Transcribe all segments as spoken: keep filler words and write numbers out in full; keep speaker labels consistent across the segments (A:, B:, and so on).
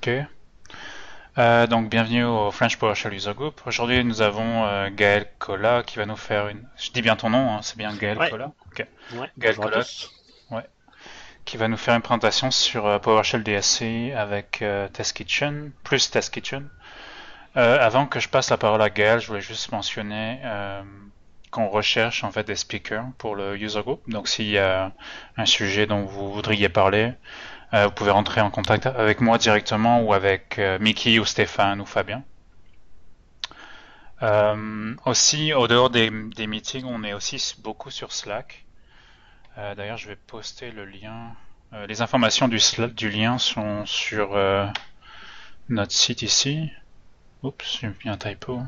A: Ok. Euh, donc bienvenue au French PowerShell User Group. Aujourd'hui nous avons euh, Gaël Cola qui va nous faire une... Je dis bien ton nom, hein, c'est bien Gaël
B: Ouais,
A: Cola. Ok.
B: ouais,
A: Gaël
B: bonjour à
A: Cola,
B: tous.
A: ouais, qui va nous faire une présentation sur euh, PowerShell D S C avec euh, Test Kitchen, plus Test Kitchen. Euh, avant que je passe la parole à Gaël, je voulais juste mentionner euh, qu'on recherche en fait des speakers pour le User Group. Donc s'il y a un sujet dont vous voudriez parler, euh, vous pouvez rentrer en contact avec moi directement ou avec euh, Mickey ou Stéphane ou Fabien. Euh, aussi, au dehors des, des meetings, on est aussi beaucoup sur Slack. Euh, D'ailleurs, je vais poster le lien. Euh, les informations du, du lien sont sur euh, notre site ici. Oups, j'ai mis un typo.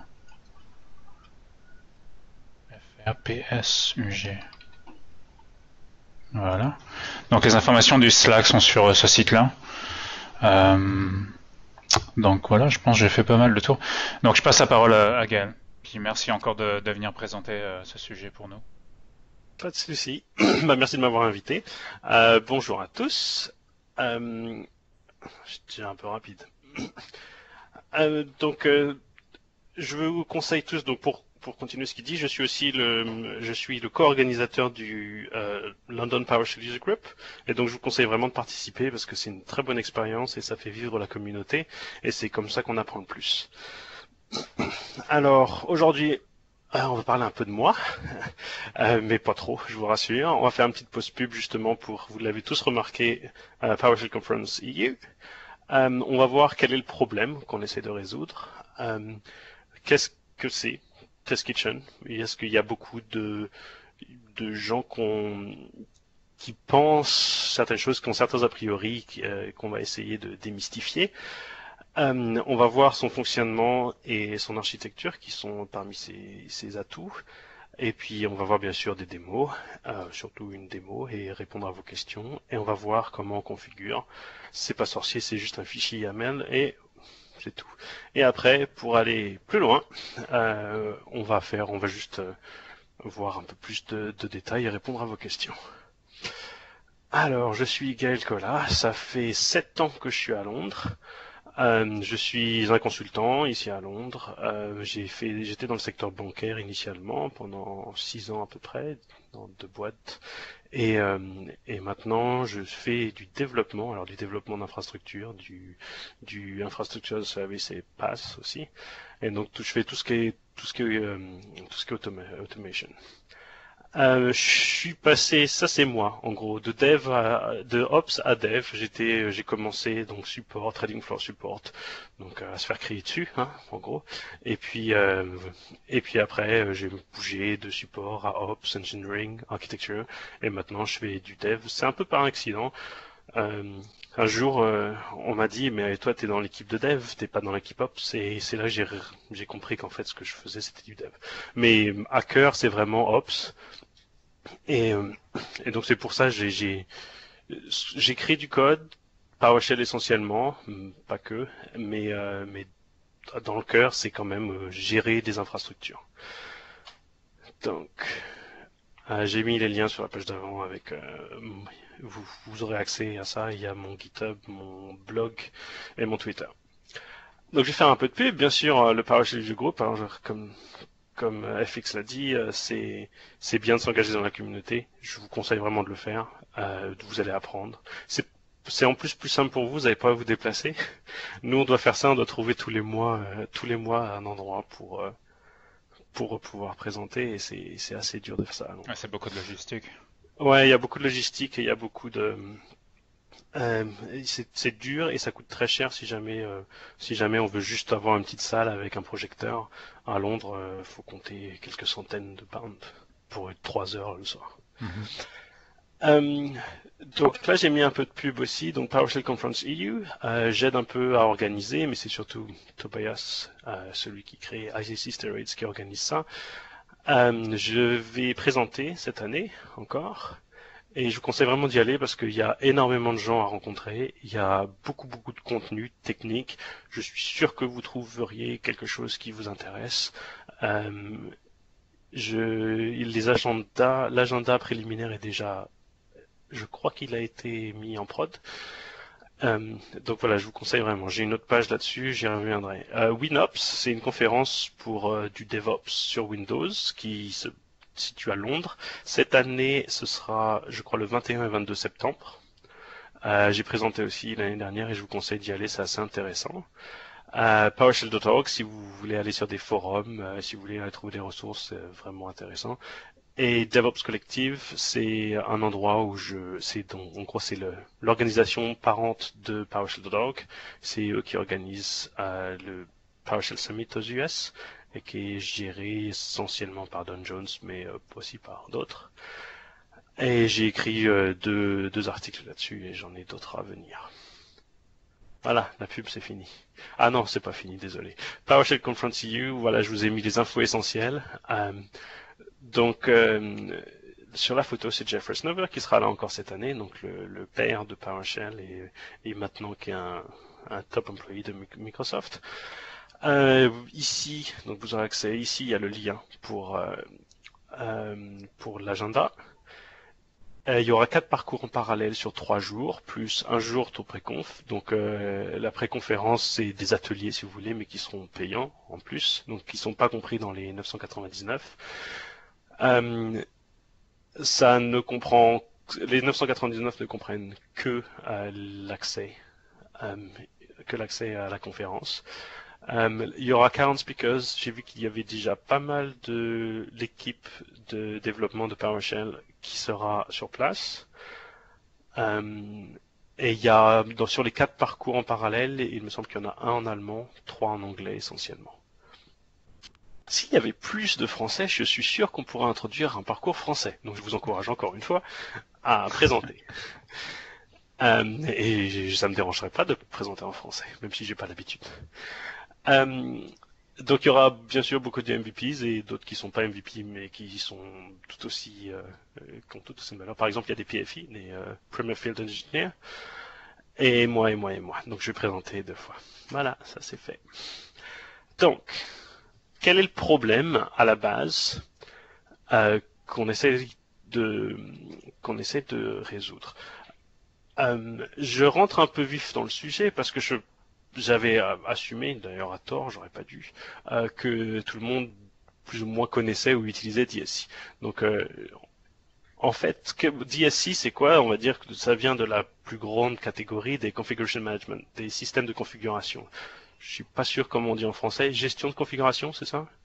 A: F R P S U G. Voilà. Donc les informations du Slack sont sur euh, ce site-là. Euh, donc voilà, je pense que j'ai fait pas mal de tours. Donc je passe la parole à, à Gaël. Puis merci encore de, de venir présenter euh, ce sujet pour nous.
B: Pas de souci. Bah, merci de m'avoir invité. Euh, bonjour à tous. Euh, J'étais un peu rapide. Euh, donc, euh, je vous conseille tous, donc pour pour continuer ce qu'il dit, je suis aussi le je suis le co-organisateur du euh, London PowerShell User Group, et donc je vous conseille vraiment de participer parce que c'est une très bonne expérience et ça fait vivre la communauté, et c'est comme ça qu'on apprend le plus. Alors aujourd'hui, euh, on va parler un peu de moi. Euh, mais pas trop, je vous rassure. On va faire une petite pause pub justement pour, vous l'avez tous remarqué, euh, PowerShell Conference E U. Euh, on va voir quel est le problème qu'on essaie de résoudre. Euh, Qu'est-ce que c'est Test Kitchen? Est-ce qu'il y a beaucoup de, de gens qu'on, qui pensent certaines choses, qui ont certains a priori euh, qu'on va essayer de démystifier? Euh, on va voir son fonctionnement et son architecture qui sont parmi ses, ses atouts. Et puis on va voir bien sûr des démos, euh, surtout une démo, et répondre à vos questions. Et on va voir comment on configure. C'est pas sorcier, c'est juste un fichier YAML et c'est tout. Et après, pour aller plus loin, euh, on va faire, on va juste euh, voir un peu plus de, de détails et répondre à vos questions. Alors, je suis Gaël Collat, ça fait sept ans que je suis à Londres. Euh, je suis un consultant ici à Londres. Euh, j'ai fait, j'étais dans le secteur bancaire initialement pendant six ans à peu près, dans deux boîtes. Et, euh, et maintenant, je fais du développement, alors du développement d'infrastructure, du, du infrastructure as a service et PaaS aussi. Et donc, tout, je fais tout ce qui est, tout ce qui est, euh, tout ce qui est automa automation. Euh, je suis passé, ça c'est moi, en gros, de dev à, de ops à dev. J'étais, j'ai commencé donc support, trading floor support, donc à se faire crier dessus, hein, en gros. Et puis, euh, et puis après, euh, j'ai bougé de support à ops, engineering, architecture, et maintenant je fais du dev. C'est un peu par accident. Euh, un jour, euh, on m'a dit, mais toi, t'es dans l'équipe de dev, t'es pas dans l'équipe ops, et c'est là que j'ai, j'ai compris qu'en fait, ce que je faisais, c'était du dev. Mais hacker, c'est vraiment ops. Et, euh, et donc c'est pour ça que j'ai j'ai j'écris du code, PowerShell essentiellement, pas que, mais euh, mais dans le cœur c'est quand même euh, gérer des infrastructures. Donc euh, j'ai mis les liens sur la page d'avant avec euh, vous, vous aurez accès à ça. Il y a mon GitHub, mon blog et mon Twitter. Donc je vais faire un peu de pub, bien sûr, euh, le PowerShell du groupe. Alors, je- comme comme euh, F X l'a dit, euh, c'est c'est bien de s'engager dans la communauté. Je vous conseille vraiment de le faire. Euh, vous allez apprendre. C'est c'est en plus plus simple pour vous. Vous n'avez pas à vous déplacer. Nous, on doit faire ça. On doit trouver tous les mois euh, tous les mois un endroit pour euh, pour pouvoir présenter. Et c'est c'est assez dur de faire ça à
A: Ouais,
B: Londres.
A: c'est beaucoup de logistique.
B: Ouais, il y a beaucoup de logistique et il y a beaucoup de euh, c'est c'est dur et ça coûte très cher si jamais euh, si jamais on veut juste avoir une petite salle avec un projecteur. À Londres, euh, faut compter quelques centaines de pounds pour être trois heures le soir.
A: Mhm.
B: Euh, donc là, j'ai mis un peu de pub aussi. Donc PowerShell Conference E U, euh, j'aide un peu à organiser, mais c'est surtout Tobias, euh, celui qui crée I C C Steroids, qui organise ça. Euh, je vais présenter cette année encore. Et je vous conseille vraiment d'y aller parce qu'il y a énormément de gens à rencontrer. Il y a beaucoup, beaucoup de contenu technique. Je suis sûr que vous trouveriez quelque chose qui vous intéresse. Euh, je, les agendas, l'agenda préliminaire est déjà, je crois qu'il a été mis en prod. Euh, donc voilà, je vous conseille vraiment. J'ai une autre page là-dessus, j'y reviendrai. Euh, WinOps, c'est une conférence pour euh, du DevOps sur Windows qui se situe à Londres. Cette année, ce sera, je crois, le vingt et un et vingt-deux septembre. Euh, j'ai présenté aussi l'année dernière et je vous conseille d'y aller, c'est assez intéressant. Euh, PowerShell point org, si vous voulez aller sur des forums, euh, si vous voulez aller trouver des ressources, c'est vraiment intéressant. Et DevOps Collective, c'est un endroit où je, c'est donc, en gros, c'est le, l'organisation parente de PowerShell point org. C'est eux qui organisent euh, le PowerShell Summit aux U S et qui est géré essentiellement par Don Jones, mais euh, aussi par d'autres. Et j'ai écrit euh, deux, deux articles là-dessus et j'en ai d'autres à venir. Voilà, la pub c'est fini. Ah non, c'est pas fini, désolé. PowerShell Conference E U, voilà, je vous ai mis les infos essentielles. Euh, donc, euh, sur la photo, c'est Jeff Resnover qui sera là encore cette année, donc le, le père de PowerShell et, et maintenant qui est un, un top employé de Microsoft. Euh, ici, donc vous aurez accès, ici il y a le lien pour, euh, euh, pour l'agenda. Euh, il y aura quatre parcours en parallèle sur trois jours, plus un jour au pré-conf. Donc euh, la pré-conférence, c'est des ateliers si vous voulez, mais qui seront payants en plus, donc qui ne sont pas compris dans les neuf cent quatre-vingt-dix-neuf. Euh, ça ne comprend, les neuf cent quatre-vingt-dix-neuf ne comprennent que euh, l'accès, euh, que l'accès à la conférence. Euh, il y aura quarante speakers. J'ai vu qu'il y avait déjà pas mal de l'équipe de développement de PowerShell qui sera sur place. Euh, et il y a dans, sur les quatre parcours en parallèle, il me semble qu'il y en a un en allemand, trois en anglais essentiellement. S'il y avait plus de français, je suis sûr qu'on pourrait introduire un parcours français. Donc je vous encourage encore une fois à présenter. Euh, et ça me dérangerait pas de présenter en français, même si j'ai pas l'habitude. Euh, donc il y aura bien sûr beaucoup de M V Ps et d'autres qui sont pas M V P mais qui sont tout aussi euh, qui ont tout aussi de valeur. Par exemple, il y a des P F I, des euh, Premier Field Engineer, et moi et moi et moi. Donc je vais présenter deux fois. Voilà, ça c'est fait. Donc, quel est le problème à la base euh, qu'on essaie de qu'on essaie de résoudre? Euh, je rentre un peu vif dans le sujet parce que je j'avais assumé, d'ailleurs à tort, j'aurais pas dû, euh, que tout le monde plus ou moins connaissait ou utilisait D S C. Donc euh, en fait, que D S C c'est quoi? On va dire que ça vient de la plus grande catégorie des configuration management, des systèmes de configuration. Je suis pas sûr comment on dit en français. Gestion de configuration, c'est ça?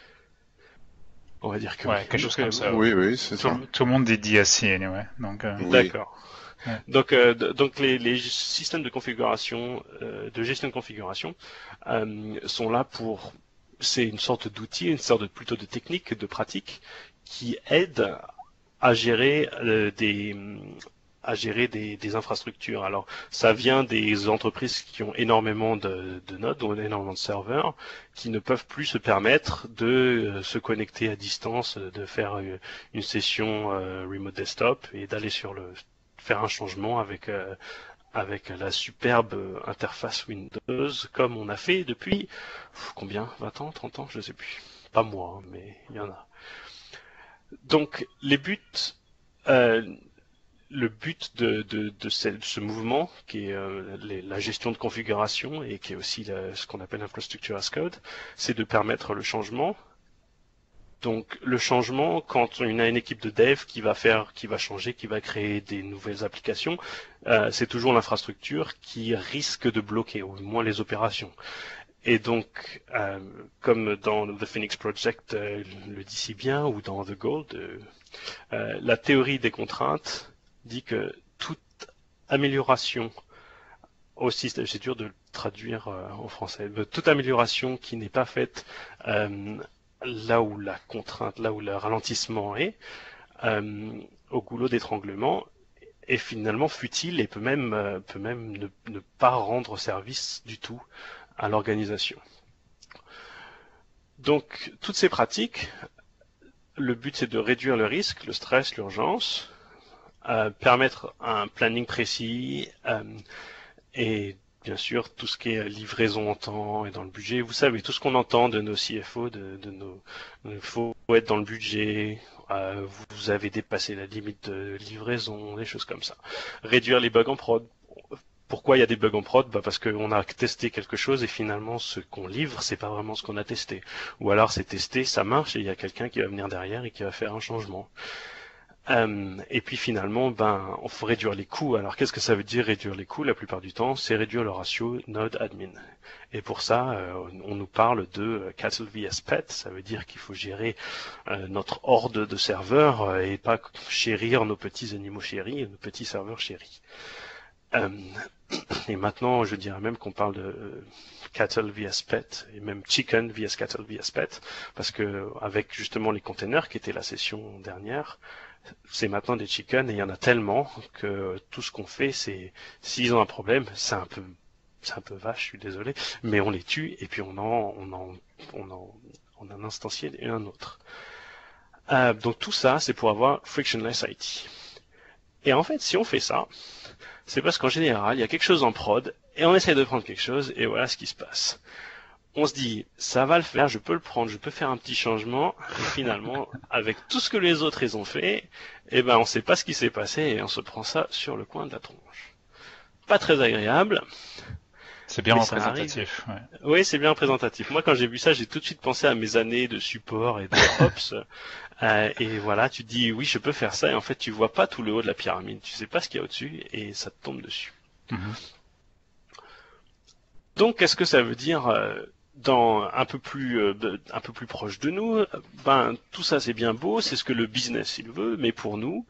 B: On va dire que oui.
A: Ouais, quelque chose
B: Donc,
A: comme
B: euh,
A: ça. Ouais.
C: Oui, oui, c'est
A: Tout,
C: ça.
A: tout le monde dit D S C anyway, donc. Euh,
C: Oui.
B: d'accord.
A: ouais.
B: Donc, euh, donc les, les systèmes de configuration, euh, de gestion de configuration, euh, sont là pour, c'est une sorte d'outil, une sorte de, plutôt de technique, de pratique, qui aide à gérer euh, des à gérer des, des infrastructures. Alors, ça vient des entreprises qui ont énormément de, de nodes, ont énormément de serveurs, qui ne peuvent plus se permettre de euh, se connecter à distance, de faire euh, une session euh, remote desktop et d'aller sur le faire un changement avec euh, avec la superbe interface Windows comme on a fait depuis pff, combien vingt ans, trente ans, je ne sais plus. Pas moi, hein, mais il y en a. Donc les buts euh, le but de, de, de, ce, de, ce, mouvement, qui est euh, les, la gestion de configuration et qui est aussi la, ce qu'on appelle Infrastructure as Code, c'est de permettre le changement. Donc le changement, quand on a une équipe de dev qui va faire, qui va changer, qui va créer des nouvelles applications, euh, c'est toujours l'infrastructure qui risque de bloquer, ou au moins les opérations. Et donc, euh, comme dans The Phoenix Project euh, le dit si bien, ou dans The Gold, euh, euh, la théorie des contraintes dit que toute amélioration au système, c'est dur de le traduire euh, en français, mais toute amélioration qui n'est pas faite euh, là où la contrainte, là où le ralentissement est, euh, au goulot d'étranglement, est finalement futile et peut même, euh, peut même ne, ne pas rendre service du tout à l'organisation. Donc, toutes ces pratiques, le but c'est de réduire le risque, le stress, l'urgence, euh, permettre un planning précis euh, et bien sûr tout ce qui est livraison en temps et dans le budget. Vous savez, tout ce qu'on entend de nos C F O, de, de nos, il faut être dans le budget, euh, vous avez dépassé la limite de livraison, des choses comme ça. Réduire les bugs en prod. Pourquoi il y a des bugs en prod? Bah parce qu'on a testé quelque chose et finalement ce qu'on livre, c'est pas vraiment ce qu'on a testé. Ou alors c'est testé, ça marche et il y a quelqu'un qui va venir derrière et qui va faire un changement. Euh, et puis finalement, ben, on faut réduire les coûts. Alors qu'est-ce que ça veut dire réduire les coûts? La plupart du temps, c'est réduire le ratio node-admin. Et pour ça, euh, on nous parle de Cattle V S Pet. Ça veut dire qu'il faut gérer euh, notre horde de serveurs euh, et pas chérir nos petits animaux chéris, nos petits serveurs chéris. Euh, et maintenant, je dirais même qu'on parle de euh, Cattle V S Pet et même Chicken V S Cattle V S Pet, parce que avec justement les containers qui étaient la session dernière, c'est maintenant des chickens et il y en a tellement que tout ce qu'on fait, c'est s'ils ont un problème, c'est un peu, c'est un peu vache, je suis désolé, mais on les tue et puis on en, on en, on en, on en instantiel et un autre. Euh, donc tout ça, c'est pour avoir frictionless I T. Et en fait, si on fait ça, c'est parce qu'en général, il y a quelque chose en prod, et on essaie de prendre quelque chose, et voilà ce qui se passe. On se dit, ça va le faire, je peux le prendre, je peux faire un petit changement, et finalement, avec tout ce que les autres ils ont fait, eh ben on sait pas ce qui s'est passé, et on se prend ça sur le coin de la tronche. Pas très agréable.
A: C'est bien représentatif. Ouais.
B: Oui, c'est bien représentatif. Moi, quand j'ai vu ça, j'ai tout de suite pensé à mes années de support et de ops. Euh, et voilà, tu te dis oui, je peux faire ça, et en fait, tu vois pas tout le haut de la pyramide, tu sais pas ce qu'il y a au-dessus, et ça te tombe dessus. Mm-hmm. Donc, qu'est-ce que ça veut dire euh, dans un peu plus, euh, un peu plus proche de nous? Ben, tout ça, c'est bien beau, c'est ce que le business il veut, mais pour nous,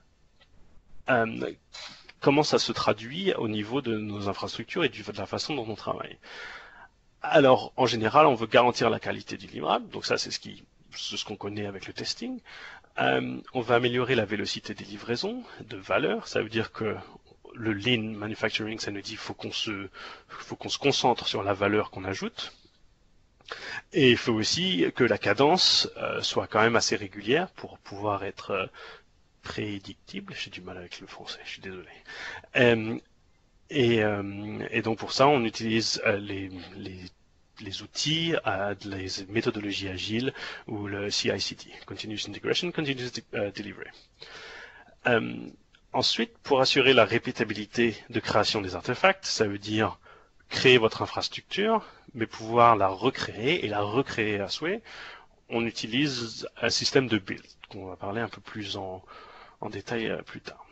B: euh, comment ça se traduit au niveau de nos infrastructures et de la façon dont on travaille? Alors, en général, on veut garantir la qualité du livrable, donc ça, c'est ce qui c'est ce qu'on connaît avec le testing. Euh, on va améliorer la vélocité des livraisons de valeur. Ça veut dire que le lean manufacturing, ça nous dit qu'il faut qu'on se, faut qu'on se concentre sur la valeur qu'on ajoute. Et il faut aussi que la cadence euh, soit quand même assez régulière pour pouvoir être euh, prédictible. J'ai du mal avec le français, je suis désolé. Euh, et, euh, et donc pour ça, on utilise euh, les, les les outils, euh, les méthodologies agiles ou le C I C D, Continuous Integration, Continuous uh, Delivery. Euh, ensuite, pour assurer la répétabilité de création des artefacts, ça veut dire créer votre infrastructure, mais pouvoir la recréer et la recréer à souhait, on utilise un système de build, qu'on va parler un peu plus en, en détail euh, plus tard.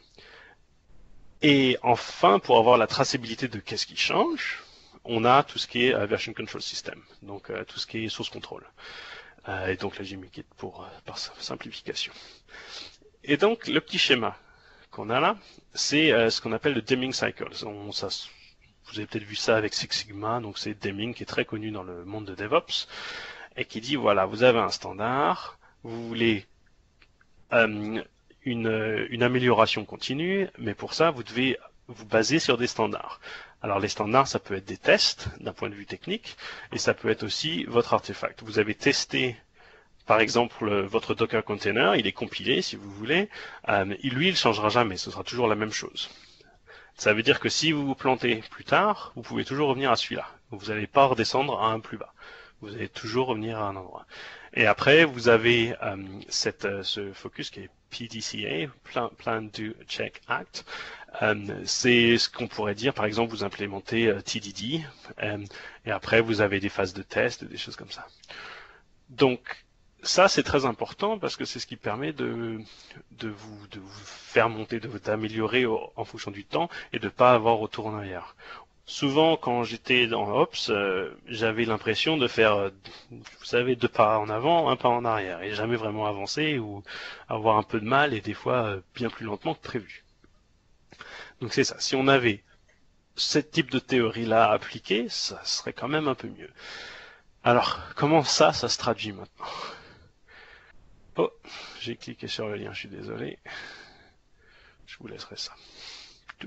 B: Et enfin, pour avoir la traçabilité de qu'est-ce qui change, on a tout ce qui est uh, version control system, donc uh, tout ce qui est source control, uh, et donc la Gmkit pour par simplification. Et donc le petit schéma qu'on a là, c'est uh, ce qu'on appelle le Deming cycle. On, ça, vous avez peut-être vu ça avec Six Sigma, donc c'est Deming qui est très connu dans le monde de DevOps et qui dit voilà, vous avez un standard, vous voulez um, une, une amélioration continue, mais pour ça vous devez vous baser sur des standards. Alors les standards, ça peut être des tests d'un point de vue technique, et ça peut être aussi votre artefact. Vous avez testé, par exemple, votre Docker container, il est compilé, si vous voulez, euh, lui, il ne changera jamais, ce sera toujours la même chose. Ça veut dire que si vous vous plantez plus tard, vous pouvez toujours revenir à celui-là. Vous n'allez pas redescendre à un plus bas. Vous allez toujours revenir à un endroit. Et après, vous avez euh, cette, euh, ce focus qui est P D C A, Plan, Plan Do Check Act. Euh, c'est ce qu'on pourrait dire, par exemple, vous implémentez euh, T D D, euh, et après vous avez des phases de test, des choses comme ça. Donc, ça c'est très important parce que c'est ce qui permet de, de, vous, de vous faire monter, de d'améliorer en fonction du temps et de ne pas avoir retour en arrière. Souvent, quand j'étais dans Ops, euh, j'avais l'impression de faire, euh, vous savez, deux pas en avant, un pas en arrière, et jamais vraiment avancer ou avoir un peu de mal, et des fois euh, bien plus lentement que prévu. Donc c'est ça, si on avait ce type de théorie-là appliquée, ça serait quand même un peu mieux. Alors, comment ça, ça se traduit maintenant? Oh, j'ai cliqué sur le lien, je suis désolé. Je vous laisserai ça. Toup.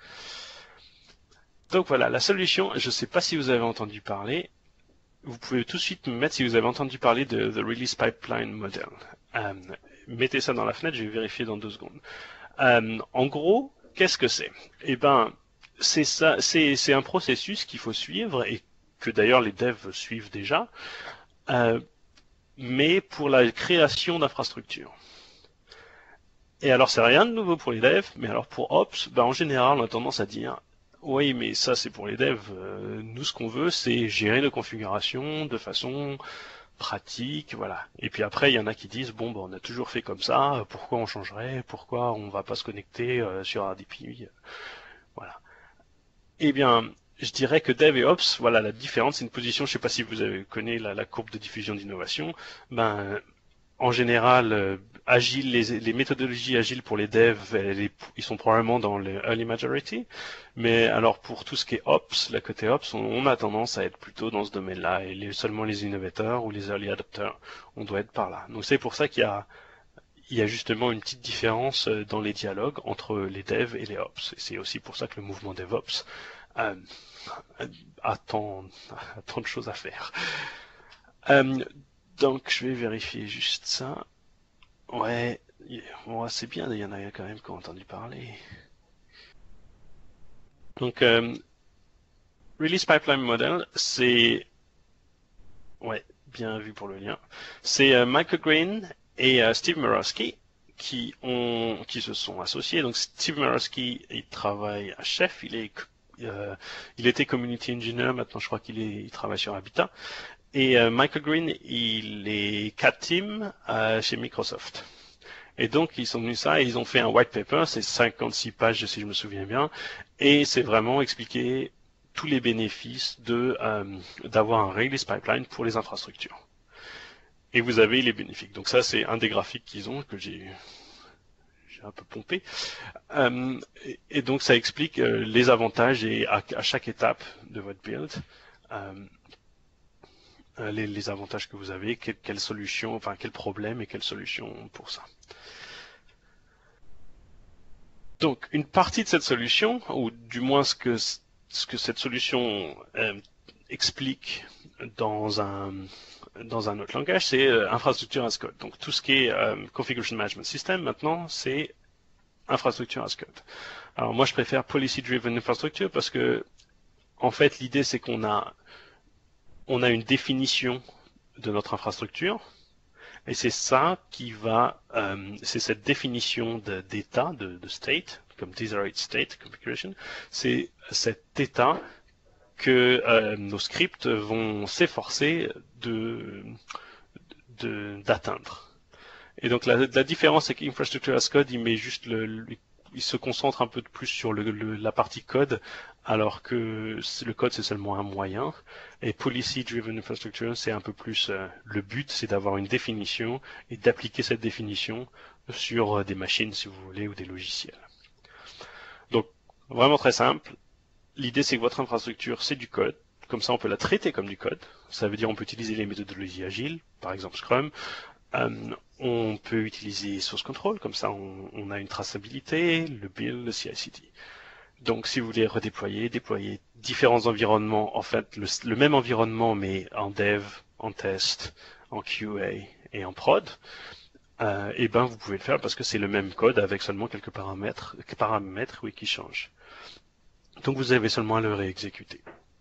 B: Donc voilà, la solution, je ne sais pas si vous avez entendu parler, vous pouvez tout de suite me mettre si vous avez entendu parler de The Release Pipeline Model. Euh, mettez ça dans la fenêtre, je vais vérifier dans deux secondes. Euh, en gros, qu'est-ce que c'est? Eh ben, c'est ça, c'est, c'est un processus qu'il faut suivre et que d'ailleurs les devs suivent déjà, euh, mais pour la création d'infrastructures. Et alors, c'est rien de nouveau pour les devs, mais alors pour Ops, ben, en général, on a tendance à dire Oui, mais ça c'est pour les devs. Euh, nous, ce qu'on veut, c'est gérer nos configurations de façon pratique, voilà. Et puis après, il y en a qui disent, bon, ben, on a toujours fait comme ça, pourquoi on changerait, pourquoi on va pas se connecter euh, sur R D P, voilà. Eh bien, je dirais que Dev et Ops, voilà, la différence, c'est une position, je ne sais pas si vous avez connu la, la courbe de diffusion d'innovation, ben, en général, euh, agile, les, les méthodologies agiles pour les devs, elles, ils sont probablement dans les early majority, mais alors pour tout ce qui est Ops, la côté Ops, on, on a tendance à être plutôt dans ce domaine-là, et les, seulement les innovateurs ou les early adopters, on doit être par là. Donc c'est pour ça qu'il y a il y a justement une petite différence euh, dans les dialogues entre les devs et les ops. Et c'est aussi pour ça que le mouvement DevOps euh, a, tant, a tant de choses à faire. Euh, donc je vais vérifier juste ça. Ouais, ouais c'est bien, il y en a quand même qui ont entendu parler. Donc, euh, Release Pipeline Model, c'est... Ouais, bien vu pour le lien. C'est euh, Michael Green et euh, Steve Murawski qui ont qui se sont associés. Donc Steve Murawski, il travaille à Chef, il est euh, il était community engineer, maintenant je crois qu'il est il travaille sur Habitat. Et euh, Michael Green, il est cat team euh, chez Microsoft. Et donc ils sont venus ça et ils ont fait un white paper, c'est cinquante-six pages si je me souviens bien, et c'est vraiment expliqué tous les bénéfices de euh, d'avoir un release pipeline pour les infrastructures. Et vous avez les bénéfices. Donc ça, c'est un des graphiques qu'ils ont que j'ai j'ai un peu pompé. Euh, et, et donc ça explique euh, les avantages et à, à chaque étape de votre build, euh, les, les avantages que vous avez, quelle, quelle solution, enfin quel problème et quelle solution pour ça. Donc une partie de cette solution, ou du moins ce que ce que cette solution euh, explique dans un dans un autre langage, c'est euh, infrastructure as code. Donc tout ce qui est euh, configuration management system maintenant, c'est infrastructure as code. Alors moi je préfère policy driven infrastructure parce que en fait l'idée c'est qu'on a on a une définition de notre infrastructure et c'est ça qui va euh, c'est cette définition d'état de, de, de state comme desired state configuration, c'est cet état que euh, nos scripts vont s'efforcer de d'atteindre. Et donc la, la différence c'est qu'Infrastructure as Code il met juste le, le, il se concentre un peu plus sur le, le, la partie code, alors que le code c'est seulement un moyen. Et Policy Driven Infrastructure c'est un peu plus euh, le but, c'est d'avoir une définition et d'appliquer cette définition sur des machines si vous voulez ou des logiciels. Donc vraiment très simple. L'idée, c'est que votre infrastructure, c'est du code. Comme ça, on peut la traiter comme du code. Ça veut dire on peut utiliser les méthodologies agiles, par exemple Scrum. Euh, on peut utiliser Source Control, comme ça, on, on a une traçabilité, le build, le C I C D. Donc, si vous voulez redéployer, déployer différents environnements, en fait, le, le même environnement, mais en dev, en test, en Q A et en prod, euh, et ben, vous pouvez le faire parce que c'est le même code avec seulement quelques paramètres, paramètres oui, qui changent. Donc vous avez seulement à le réexécuter.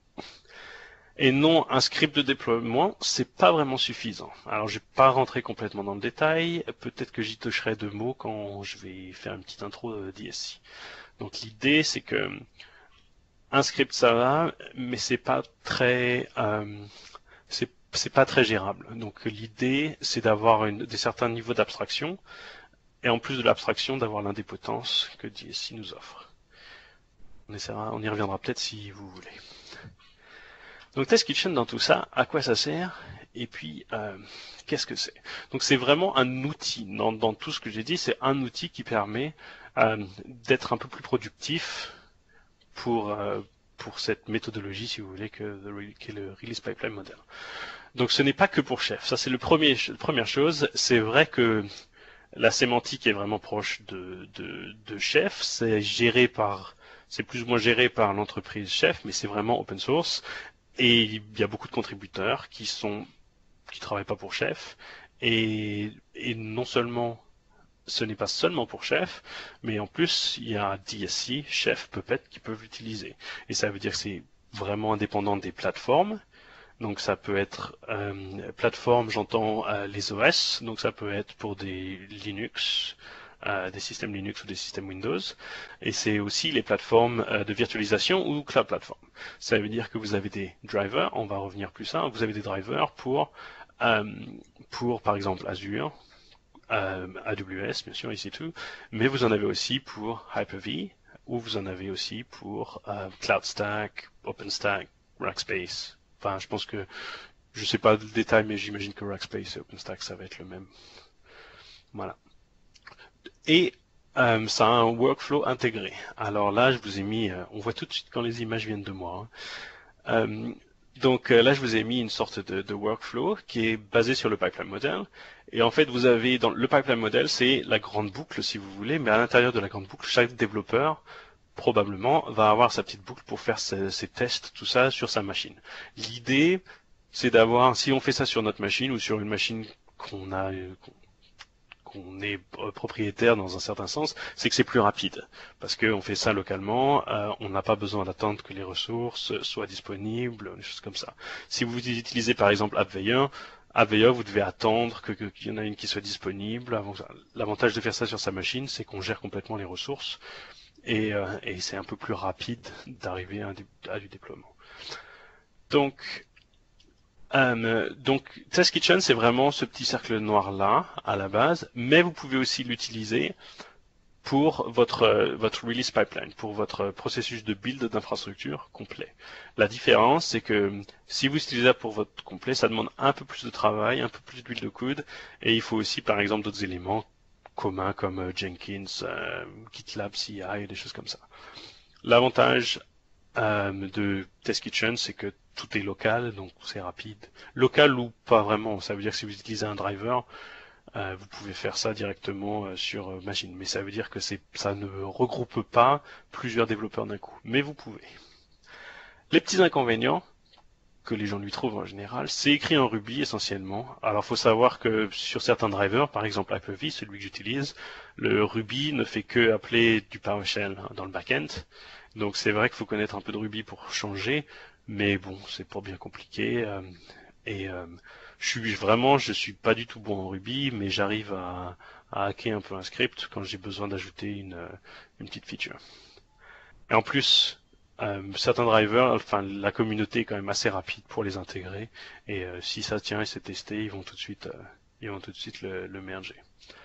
B: Et non, un script de déploiement, c'est pas vraiment suffisant. Alors je vais pas rentrer complètement dans le détail, peut-être que j'y toucherai deux mots quand je vais faire une petite intro d'I S I. Donc l'idée c'est que un script ça va, mais c'est pas très euh, c'est, c'est pas très gérable. Donc l'idée c'est d'avoir une, des certains niveaux d'abstraction, et en plus de l'abstraction d'avoir l'indépendance que D S I nous offre. On, essaiera, on y reviendra peut-être si vous voulez. Donc Test Kitchen dans tout ça, à quoi ça sert et puis euh, qu'est-ce que c'est? Donc c'est vraiment un outil. Dans, dans tout ce que j'ai dit, c'est un outil qui permet euh, d'être un peu plus productif pour euh, pour cette méthodologie, si vous voulez, que qu'est le Release Pipeline Model. Donc ce n'est pas que pour Chef. Ça c'est le premier la première chose. C'est vrai que la sémantique est vraiment proche de de, de Chef. C'est géré par c'est plus ou moins géré par l'entreprise Chef, mais c'est vraiment open source. Et il y a beaucoup de contributeurs qui sont qui travaillent pas pour Chef. Et, et non seulement ce n'est pas seulement pour Chef, mais en plus il y a D S I, Chef, Puppet qui peuvent l'utiliser. Et ça veut dire que c'est vraiment indépendant des plateformes. Donc ça peut être euh, plateforme, j'entends euh, les O S, donc ça peut être pour des Linux, euh, des systèmes Linux ou des systèmes Windows. Et c'est aussi les plateformes euh, de virtualisation ou cloud platform. Ça veut dire que vous avez des drivers, on va revenir plus ça, vous avez des drivers pour, euh, pour par exemple Azure, euh, A W S, bien sûr, ici tout, mais vous en avez aussi pour Hyper-V, ou vous en avez aussi pour euh, CloudStack, OpenStack, Rackspace. Enfin, je pense que, je sais pas le détail, mais j'imagine que Rackspace et OpenStack, ça va être le même. Voilà. Et euh, ça a un workflow intégré. Alors là, je vous ai mis, euh, on voit tout de suite quand les images viennent de moi. Hein. Euh, donc euh, là, je vous ai mis une sorte de, de workflow qui est basé sur le pipeline model. Et en fait, vous avez dans le pipeline model, c'est la grande boucle, si vous voulez, mais à l'intérieur de la grande boucle, chaque développeur probablement va avoir sa petite boucle pour faire ses, ses tests, tout ça sur sa machine. L'idée, c'est d'avoir, si on fait ça sur notre machine ou sur une machine qu'on a, qu'on est propriétaire dans un certain sens, c'est que c'est plus rapide. Parce qu'on fait ça localement, euh, on n'a pas besoin d'attendre que les ressources soient disponibles, des choses comme ça. Si vous utilisez par exemple AppVeyor, AppVeyor, vous devez attendre que, que, qu'il y en a une qui soit disponible. L'avantage de faire ça sur sa machine, c'est qu'on gère complètement les ressources et, euh, et c'est un peu plus rapide d'arriver à, à du déploiement. Donc, Euh, donc Test Kitchen, c'est vraiment ce petit cercle noir là à la base, mais vous pouvez aussi l'utiliser pour votre votre release pipeline, pour votre processus de build d'infrastructure complet. La différence, c'est que si vous utilisez ça pour votre complet, ça demande un peu plus de travail, un peu plus d'huile de coude, et il faut aussi par exemple d'autres éléments communs comme Jenkins, euh, GitLab C I, des choses comme ça. L'avantage euh, de Test Kitchen, c'est que tout est local, donc c'est rapide. Local ou pas vraiment, ça veut dire que si vous utilisez un driver, euh, vous pouvez faire ça directement euh, sur euh, machine. Mais ça veut dire que c'est, ça ne regroupe pas plusieurs développeurs d'un coup. Mais vous pouvez. Les petits inconvénients que les gens lui trouvent en général, c'est écrit en Ruby essentiellement. Alors il faut savoir que sur certains drivers, par exemple Hyper-V, celui que j'utilise, le Ruby ne fait que appeler du PowerShell dans le back-end. Donc c'est vrai qu'il faut connaître un peu de Ruby pour changer, mais bon, c'est pas bien compliqué. Euh, et euh, je suis vraiment, je suis pas du tout bon en Ruby, mais j'arrive à, à hacker un peu un script quand j'ai besoin d'ajouter une, une petite feature. Et en plus, euh, certains drivers, enfin la communauté est quand même assez rapide pour les intégrer. Et euh, si ça tient et c'est testé, ils vont tout de suite, euh, ils vont tout de suite le, le merger.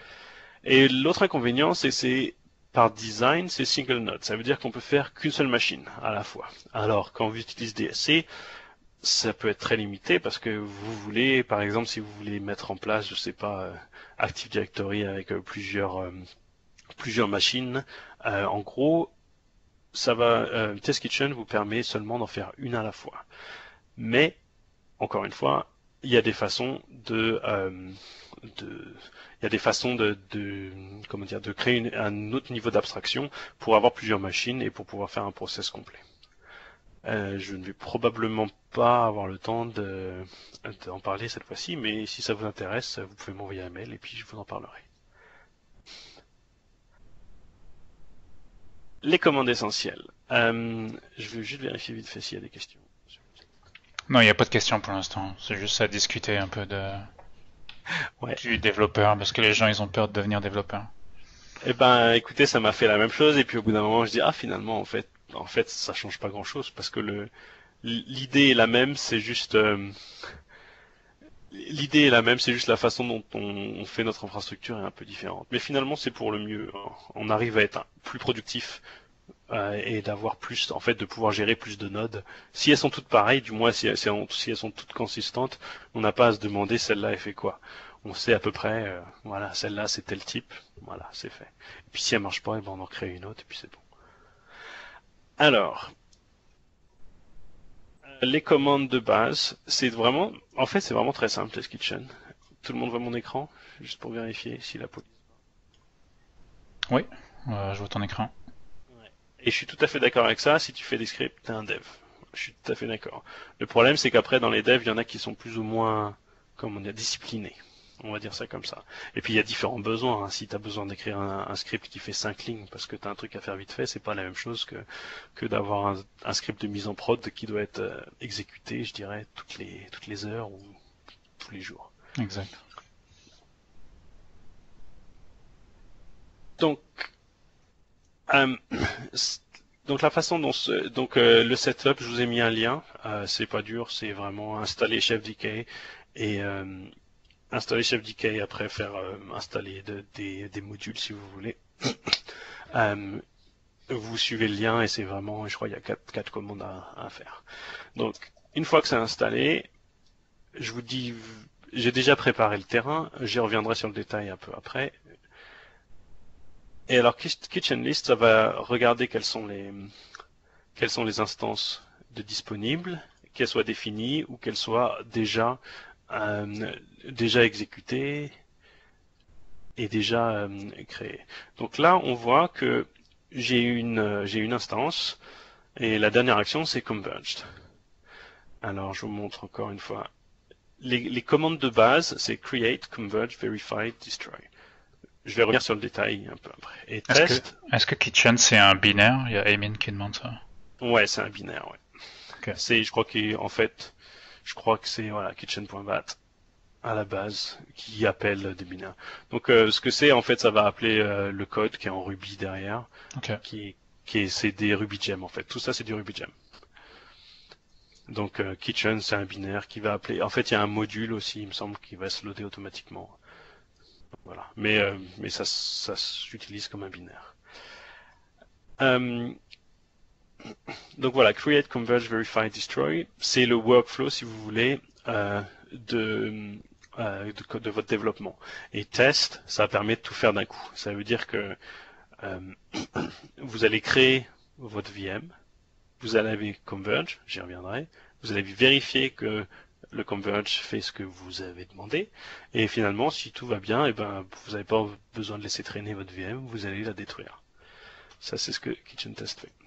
B: Et l'autre inconvénient, c'est c'est par design, c'est single node. Ça veut dire qu'on peut faire qu'une seule machine à la fois. Alors, quand vous utilisez D S C, ça peut être très limité parce que vous voulez, par exemple, si vous voulez mettre en place, je sais pas, euh, Active Directory avec euh, plusieurs euh, plusieurs machines, euh, en gros, ça va, euh, Test Kitchen vous permet seulement d'en faire une à la fois. Mais encore une fois, il y a des façons de, euh, de il y a des façons de, de comment dire, de créer une, un autre niveau d'abstraction pour avoir plusieurs machines et pour pouvoir faire un process complet. Euh, je ne vais probablement pas avoir le temps de, d'en parler cette fois-ci, mais si ça vous intéresse, vous pouvez m'envoyer un mail et puis je vous en parlerai. Les commandes essentielles. Euh, je veux juste vérifier vite fait s'il y a des questions.
A: Non, il n'y a pas de question pour l'instant. C'est juste à discuter un peu de
B: Ouais.
A: du développeur, parce que les gens, ils ont peur de devenir développeurs.
B: Eh ben, écoutez, ça m'a fait la même chose, et puis au bout d'un moment, je dis, ah, finalement, en fait, en fait, ça change pas grand-chose, parce que le, l'idée est la même, c'est juste, euh, l'idée est la même, c'est juste la façon dont on fait notre infrastructure est un peu différente. Mais finalement, c'est pour le mieux. On arrive à être plus productif euh, et d'avoir plus, en fait, de pouvoir gérer plus de nodes. Si elles sont toutes pareilles, du moins si elles, si elles sont toutes consistantes, on n'a pas à se demander celle-là elle fait quoi. On sait à peu près, euh, voilà, celle-là c'est tel type, voilà, c'est fait. Et puis si elle marche pas, eh ben, on en crée une autre et puis c'est bon. Alors, les commandes de base, c'est vraiment, en fait, c'est vraiment très simple, Test Kitchen. Tout le monde voit mon écran, juste pour vérifier si la police.
A: Oui, euh, je vois ton écran.
B: Et je suis tout à fait d'accord avec ça. Si tu fais des scripts, t'es un dev. Je suis tout à fait d'accord. Le problème, c'est qu'après, dans les devs, il y en a qui sont plus ou moins, comment dire, disciplinés. On va dire ça comme ça. Et puis il y a différents besoins. Hein. Si tu as besoin d'écrire un, un script qui fait cinq lignes parce que tu as un truc à faire vite fait, c'est pas la même chose que, que d'avoir un, un script de mise en prod qui doit être euh, exécuté, je dirais, toutes les, toutes les heures ou tous les jours.
A: Exact.
B: Donc, euh, donc la façon dont ce, donc euh, le setup, je vous ai mis un lien. Euh, c'est pas dur, c'est vraiment installer ChefDK et euh, installer ChefDK après faire euh, installer de, des, des modules si vous voulez. euh, vous suivez le lien et c'est vraiment, je crois, il y a quatre, quatre commandes à, à faire. Donc, une fois que c'est installé, je vous dis, j'ai déjà préparé le terrain, j'y reviendrai sur le détail un peu après. Et alors, Kitchen List, ça va regarder quelles sont les, quelles sont les instances de disponibles, qu'elles soient définies ou qu'elles soient déjà, euh, déjà exécutées et déjà euh, créées. Donc là, on voit que j'ai une, j'ai une instance et la dernière action, c'est Converged. Alors, je vous montre encore une fois. Les, les commandes de base, c'est Create, Converge, Verify, Destroy. Je vais revenir sur le détail un peu après. Et
A: Est-ce que,
B: test.
A: est-ce que Kitchen c'est un binaire? Il y a Emin qui demande ça.
B: Ouais, c'est un binaire, ouais.
A: Okay.
B: C'est, je crois qu'en fait, je crois que c'est voilà, kitchen.bat à la base qui appelle des binaires. Donc, euh, ce que c'est, en fait, ça va appeler euh, le code qui est en Ruby derrière,
A: Okay.
B: qui est, qui est, c'est des Ruby Gem en fait. Tout ça, c'est du Ruby Gem. Donc, euh, kitchen, c'est un binaire qui va appeler. En fait, il y a un module aussi, il me semble, qui va se loader automatiquement. Voilà. Mais, euh, mais ça, ça s'utilise comme un binaire. Euh, donc voilà, Create, Converge, Verify, Destroy, c'est le workflow, si vous voulez, euh, de, euh, de, de votre développement. Et test, ça permet de tout faire d'un coup. Ça veut dire que euh, vous allez créer votre V M, vous allez Converge, j'y reviendrai, vous allez vérifier que le Converge fait ce que vous avez demandé, et finalement, si tout va bien, et ben, vous n'avez pas besoin de laisser traîner votre V M, vous allez la détruire. Ça, c'est ce que Kitchen Test fait.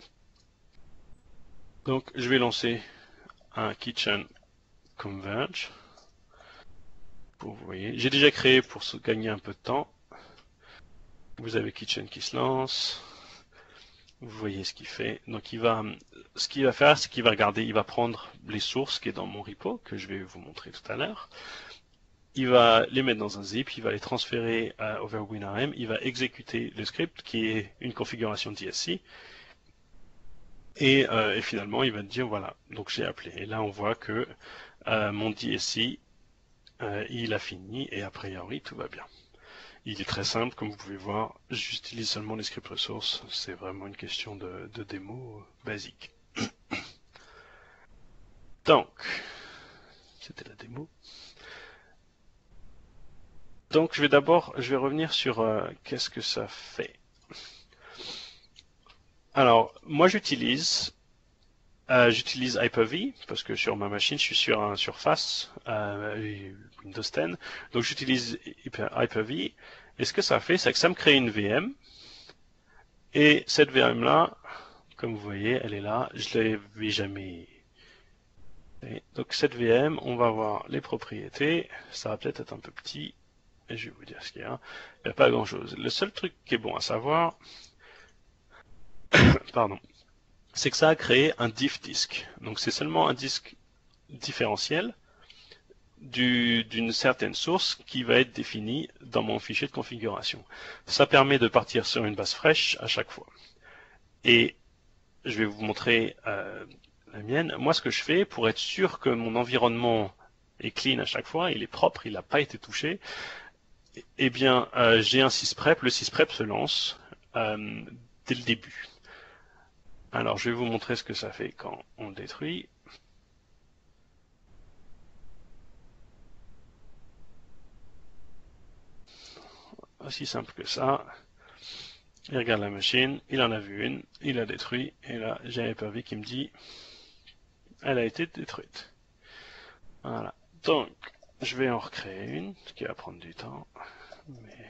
B: Donc, je vais lancer un Kitchen Converge. Vous voyez, j'ai déjà créé pour se gagner un peu de temps. Vous avez Kitchen qui se lance. Vous voyez ce qu'il fait. Donc, il va, ce qu'il va faire, c'est qu'il va regarder, il va prendre les sources qui est dans mon repo que je vais vous montrer tout à l'heure. Il va les mettre dans un zip, il va les transférer à over WinRM, il va exécuter le script qui est une configuration D S C. Et, euh, et finalement, il va dire voilà, donc j'ai appelé. Et là, on voit que euh, mon D S C, euh, il a fini et a priori, tout va bien. Il est très simple, comme vous pouvez voir, j'utilise seulement les scripts ressources, c'est vraiment une question de, de démo basique. Donc, c'était la démo. Donc, je vais d'abord, je vais revenir sur euh, qu'est-ce que ça fait. Alors, moi j'utilise Euh, j'utilise Hyper-V parce que sur ma machine, je suis sur un Surface euh, Windows dix. Donc j'utilise Hyper-V. Et ce que ça fait, c'est que ça me crée une V M. Et cette V M-là, comme vous voyez, elle est là. Je ne l'avais jamais. Et donc cette V M, on va voir les propriétés. Ça va peut-être être un peu petit. Et je vais vous dire ce qu'il y a. Il n'y a pas grand-chose. Le seul truc qui est bon à savoir, pardon, c'est que ça a créé un diff disk. Donc c'est seulement un disque différentiel d'une certaine source qui va être définie dans mon fichier de configuration. Ça permet de partir sur une base fraîche à chaque fois. Et je vais vous montrer euh, la mienne. Moi, ce que je fais pour être sûr que mon environnement est clean à chaque fois, il est propre, il n'a pas été touché, eh bien, euh, j'ai un sysprep. Le sysprep se lance euh, dès le début. Alors, je vais vous montrer ce que ça fait quand on le détruit. Aussi simple que ça. Il regarde la machine, il en a vu une, il l'a détruit, et là, j'ai Hyper-V qui me dit elle a été détruite. Voilà. Donc, je vais en recréer une, ce qui va prendre du temps. Mais...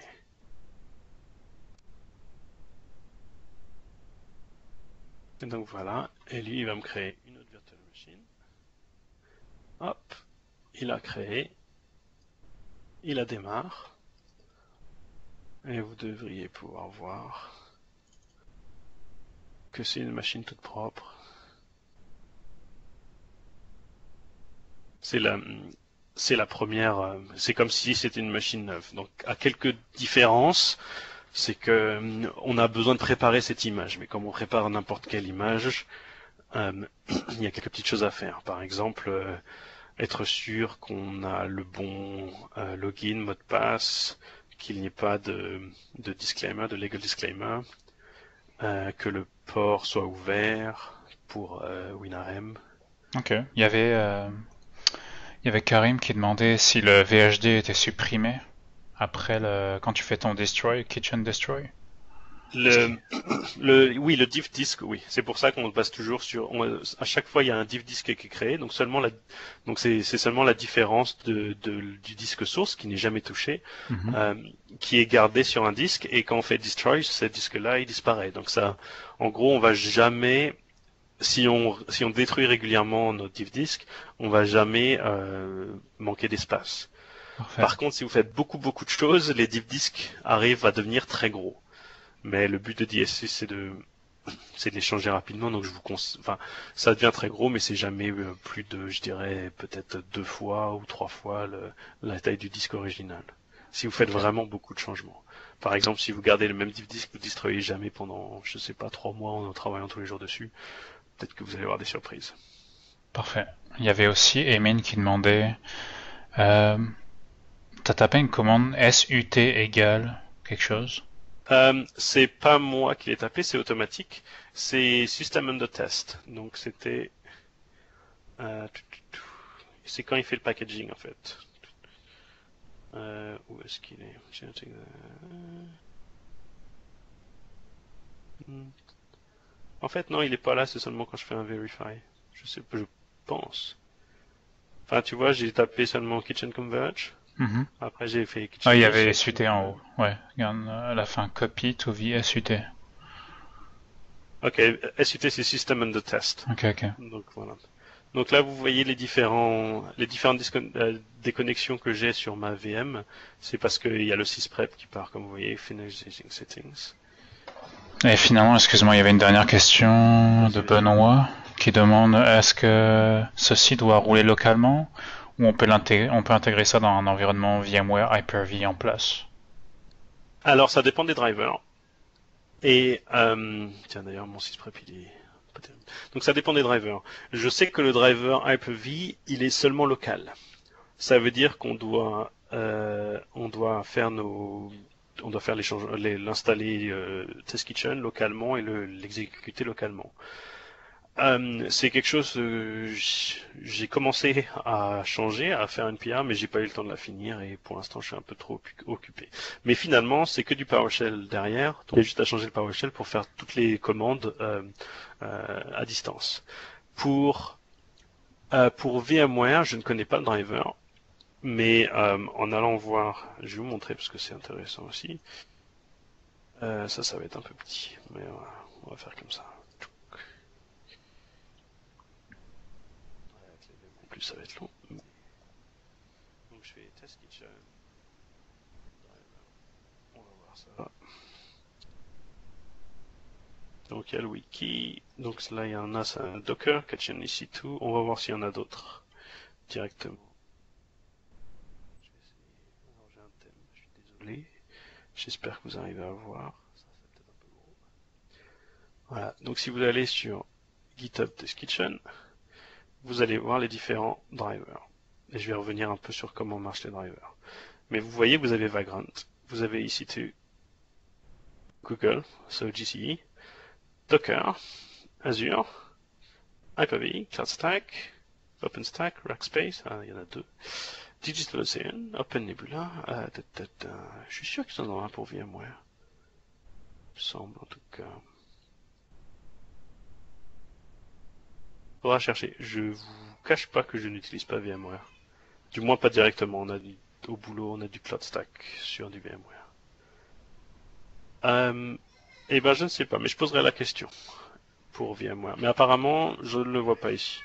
B: Et donc voilà, et lui, il va me créer une autre virtual machine. Hop, il a créé, il la démarre, et vous devriez pouvoir voir que c'est une machine toute propre. C'est la, c'est la première, c'est comme si c'était une machine neuve. Donc, à quelques différences, c'est que euh, on a besoin de préparer cette image. Mais comme on prépare n'importe quelle image, euh, il y a quelques petites choses à faire. Par exemple, euh, être sûr qu'on a le bon euh, login, mot de passe, qu'il n'y ait pas de, de disclaimer, de legal disclaimer, euh, que le port soit ouvert pour euh, WinRM.
A: Ok. Il y avait, euh, il y avait Karim qui demandait si le V H D était supprimé après le, quand tu fais ton destroy, kitchen destroy.
B: Le, le, oui, le diff disk, oui. C'est pour ça qu'on se base toujours sur. On, à chaque fois, il y a un diff disk qui est créé, donc seulement la, donc c'est, c'est seulement la différence de, de, du disque source qui n'est jamais touché,
A: Mhm.
B: euh, qui est gardé sur un disque, et quand on fait destroy, ce disque-là, il disparaît. Donc ça, en gros, on va jamais, si on, si on détruit régulièrement notre diff disk, on va jamais euh, manquer d'espace.
A: Parfait.
B: Par contre, si vous faites beaucoup beaucoup de choses, les diff disks arrivent à devenir très gros. Mais le but de D S C, c'est de, c'est de les changer rapidement. Donc je vous conseille, enfin, ça devient très gros, mais c'est jamais euh, plus de, je dirais, peut-être deux fois ou trois fois le, la taille du disque original. Si vous faites
A: Ok.
B: vraiment beaucoup de changements. Par exemple, si vous gardez le même disque, vous ne destroyez jamais pendant, je sais pas, trois mois en travaillant tous les jours dessus, peut-être que vous allez avoir des surprises.
A: Parfait. Il y avait aussi Emin qui demandait, euh, t'as tapé une commande S U T égale quelque chose?
B: Euh, c'est pas moi qui l'ai tapé, c'est automatique. C'est System Under Test. Donc c'était, euh, c'est quand il fait le packaging en fait. Euh, où est-ce qu'il est? Hmm. En fait, non, il est pas là, c'est seulement quand je fais un verify. Je sais pas, je pense. Enfin, tu vois, j'ai tapé seulement Kitchen Converge.
A: Mhm.
B: Après, j'ai fait
A: Ah, il
B: Kitchen
A: y
B: Dish.
A: avait
B: Et
A: S U T
B: puis,
A: en
B: euh,
A: haut. Ouais, regarde euh, à la fin, copy to the S U T.
B: ok, S U T, c'est System Under Test.
A: Ok, ok.
B: Donc voilà. Donc là, vous voyez les différents, les différentes discon- euh, déconnexions que j'ai sur ma V M. C'est parce qu'il y a le sysprep qui part, comme vous voyez, Finish Using Settings.
A: Et finalement, excuse-moi, il y avait une dernière question
B: Vas-y,
A: de
B: vas-y.
A: Benoît qui demande est-ce que ceci doit rouler localement ou on peut l'intégrer, on peut intégrer ça dans un environnement VMware Hyper-V en place?
B: Alors, ça dépend des drivers. Et, euh, tiens, d'ailleurs, mon sysprep, il est pas terrible. Donc, ça dépend des drivers. Je sais que le driver Hyper-V, il est seulement local. Ça veut dire qu'on doit, euh, on doit faire nos, on doit faire l'échange- les- l'installer euh, Test Kitchen localement et le- l'exécuter localement. Euh, c'est quelque chose que j'ai commencé à changer, à faire une P R, mais j'ai pas eu le temps de la finir et pour l'instant je suis un peu trop occupé. Mais finalement, c'est que du PowerShell derrière, donc il y a juste à changer le PowerShell pour faire toutes les commandes euh, euh, à distance. Pour euh, pour VMware, je ne connais pas le driver, mais euh, en allant voir, je vais vous montrer parce que c'est intéressant aussi. Euh, ça, ça va être un peu petit, mais euh, on va faire comme ça. En plus, ça va être long. Donc je fais Test Kitchen. On va voir ça. Donc il y a le wiki. Donc là il y en a, c'est un Docker, Kitchen E C deux. On va voir s'il y en a d'autres directement. Je vais essayer. Alors j'ai un thème, je suis désolé. J'espère que vous arrivez à voir. Ça c'est peut-être un peu gros. Voilà. Donc si vous allez sur GitHub Test Kitchen, vous allez voir les différents drivers. Et je vais revenir un peu sur comment marchent les drivers. Mais vous voyez, vous avez Vagrant, vous avez E C deux, Google, so G C E, Docker, Azure, Hyper-V, CloudStack, OpenStack, Rackspace, ah, il y en a deux, DigitalOcean, OpenNebula, euh, je suis sûr qu'ils en ont un pour VMware. Il me semble en tout cas. Faudra chercher. Je vous cache pas que je n'utilise pas VMware. Du moins pas directement. On a du, au boulot, on a du CloudStack sur du VMware. Euh, eh ben je ne sais pas, mais je poserai la question pour VMware. Mais apparemment, je ne le vois pas ici.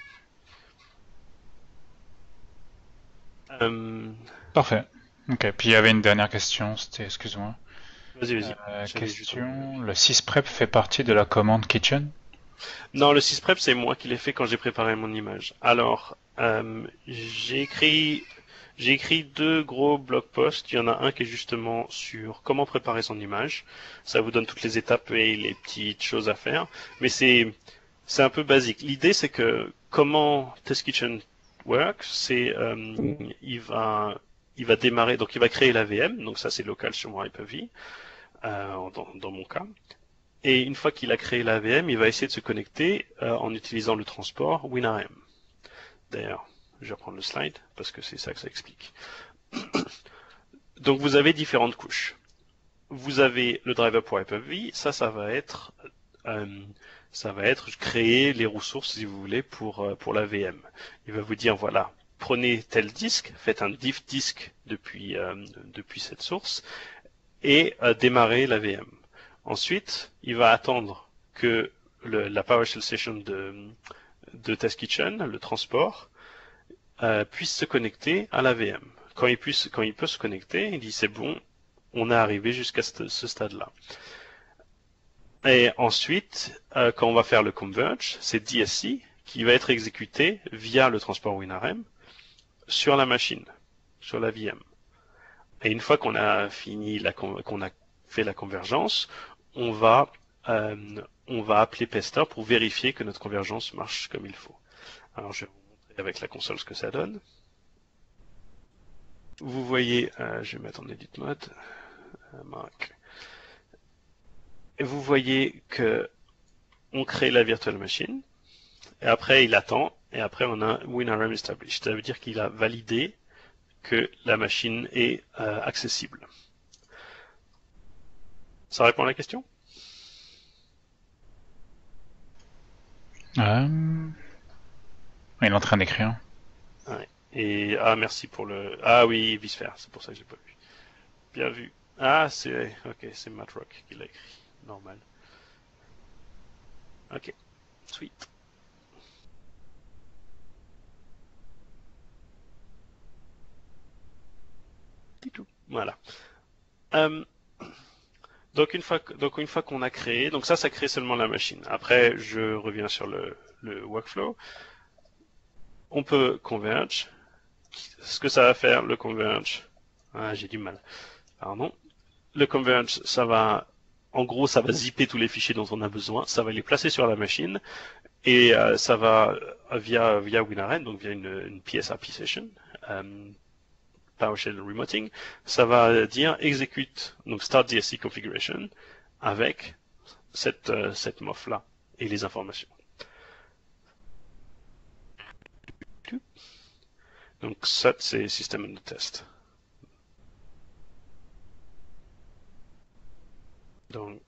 B: Euh,
A: Parfait. Ok. Puis il y avait une dernière question, c'était, excuse-moi.
B: vas-y, vas-y.
A: Euh,
B: J'avais juste envie de
A: question,
B: vérifier.
A: le sysprep fait partie de la commande kitchen?
B: Non, le sysprep, c'est moi qui l'ai fait quand j'ai préparé mon image. Alors, euh, j'ai écrit, J'ai écrit deux gros blog posts. Il y en a un qui est justement sur comment préparer son image. Ça vous donne toutes les étapes et les petites choses à faire. Mais c'est c'est un peu basique. L'idée, c'est que comment Test Kitchen works, c'est euh, il va il va démarrer, donc il va créer la V M. Donc ça, c'est local sur mon Hyper-V, euh, dans, dans mon cas. Et une fois qu'il a créé la V M, il va essayer de se connecter euh, en utilisant le transport WinRM. D'ailleurs, je vais reprendre le slide parce que c'est ça que ça explique. Donc vous avez différentes couches. Vous avez le driver pour Hyper-V, ça, ça va être, euh, ça va être créer les ressources, si vous voulez, pour euh, pour la V M. Il va vous dire voilà, prenez tel disque, faites un diff disque depuis euh, depuis cette source et euh, démarrez la V M. Ensuite, il va attendre que le, la PowerShell session de de Test Kitchen, le transport, euh, puisse se connecter à la V M. Quand il, puisse, quand il peut se connecter, il dit c'est bon, on est arrivé jusqu'à ce, ce stade-là. Et ensuite, euh, quand on va faire le converge, c'est D S C qui va être exécuté via le transport WinRM sur la machine, sur la V M. Et une fois qu'on a fini, la, qu'on a fait la convergence, on va, euh, on va appeler Pester pour vérifier que notre convergence marche comme il faut. Alors je vais vous montrer avec la console ce que ça donne. Vous voyez, euh, je vais mettre en edit mode, euh, Mark. Et vous voyez que on crée la virtual machine, et après il attend, et après on a WinRM established. Ça veut dire qu'il a validé que la machine est euh, accessible. Ça répond à la question?
A: Euh... Il est en train d'écrire.
B: Ouais. Et ah merci pour le ah oui Visfer, c'est pour ça que je l'ai pas vu. Bien vu. Ah c'est ok c'est Matt Rock qui l'a écrit. Normal. Ok. Sweet. Voilà. Euh, donc une fois, donc une fois qu'on a créé, donc ça, ça crée seulement la machine. Après, je reviens sur le, le workflow. On peut converge. Ce que ça va faire, le converge. Ah, j'ai du mal. Pardon. Le converge, ça va, en gros, ça va zipper tous les fichiers dont on a besoin. Ça va les placer sur la machine et euh, ça va via via WinRM, donc via une, une P S R P session. Euh, PowerShell Remoting, ça va dire exécute, donc start D S C configuration, avec cette, euh, cette M O F là et les informations. Donc ça, c'est system de test. Donc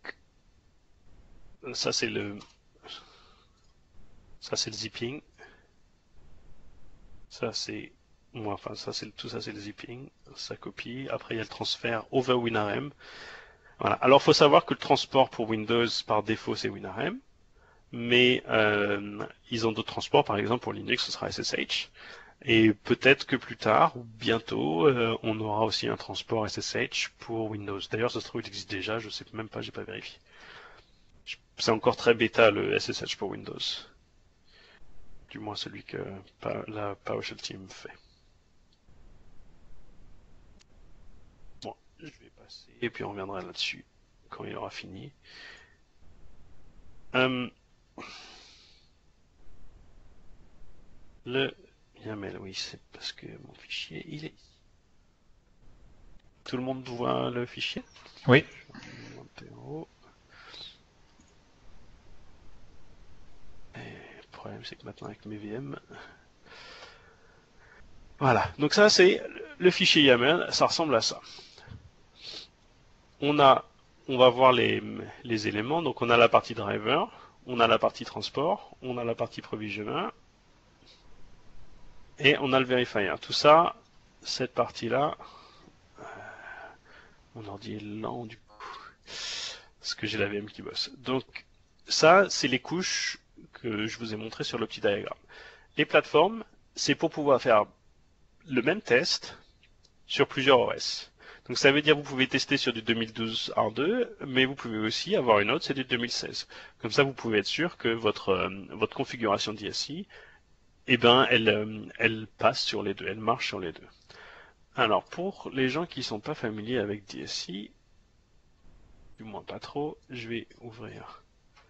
B: ça c'est le ça c'est le zipping. Ça c'est moi, enfin ça c'est tout ça c'est le zipping, ça copie. Après il y a le transfert over WinRM. Voilà. Alors, il faut savoir que le transport pour Windows, par défaut, c'est WinRM. Mais euh, ils ont d'autres transports, par exemple pour Linux, ce sera S S H. Et peut-être que plus tard, ou bientôt, euh, on aura aussi un transport S S H pour Windows. D'ailleurs, ça se trouve, il existe déjà, je sais même pas, j'ai pas vérifié. C'est encore très bêta le S S H pour Windows. Du moins celui que la PowerShell Team fait. Bon, je vais passer, et puis on reviendra là-dessus quand il aura fini. Euh, le YAML, oui, c'est parce que mon fichier, il est ici. Tout le monde voit le fichier?
A: Oui.
B: Je vais monter en haut. Et le problème, c'est que maintenant, avec mes V M... Voilà, donc ça, c'est le fichier YAML, ça ressemble à ça. On a, on va voir les, les éléments, donc on a la partie driver, on a la partie transport, on a la partie provisioner, et on a le verifier. Tout ça, cette partie-là, euh, mon ordi est lent du coup, parce que j'ai la V M qui bosse. Donc ça, c'est les couches que je vous ai montrées sur le petit diagramme. Les plateformes, c'est pour pouvoir faire le même test sur plusieurs O S. Donc ça veut dire que vous pouvez tester sur du deux mille douze R deux, mais vous pouvez aussi avoir une autre, c'est du deux mille seize. Comme ça, vous pouvez être sûr que votre, euh, votre configuration D S I, eh ben, elle, euh, elle passe sur les deux, elle marche sur les deux. Alors, pour les gens qui sont pas familiers avec D S C, du moins pas trop, je vais ouvrir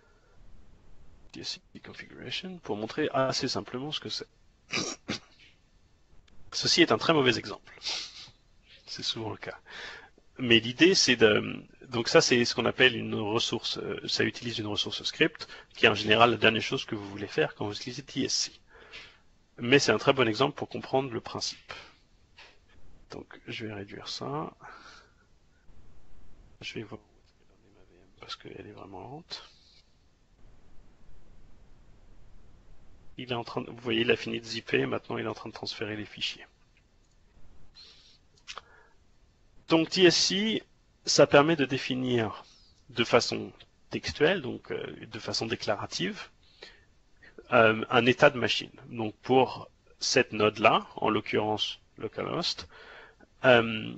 B: D S C Configuration pour montrer assez simplement ce que c'est. Ceci est un très mauvais exemple. C'est souvent le cas. Mais l'idée, c'est de... Donc ça, c'est ce qu'on appelle une ressource. Ça utilise une ressource script, qui est en général la dernière chose que vous voulez faire quand vous utilisez D S C. Mais c'est un très bon exemple pour comprendre le principe. Donc, je vais réduire ça. Je vais voir ma V M parce qu'elle est vraiment lente. Il est en train de... Vous voyez, il a fini de zipper. Maintenant, il est en train de transférer les fichiers. Donc, D S C, ça permet de définir de façon textuelle, donc euh, de façon déclarative, euh, un état de machine. Donc, pour cette node-là, en l'occurrence localhost, euh,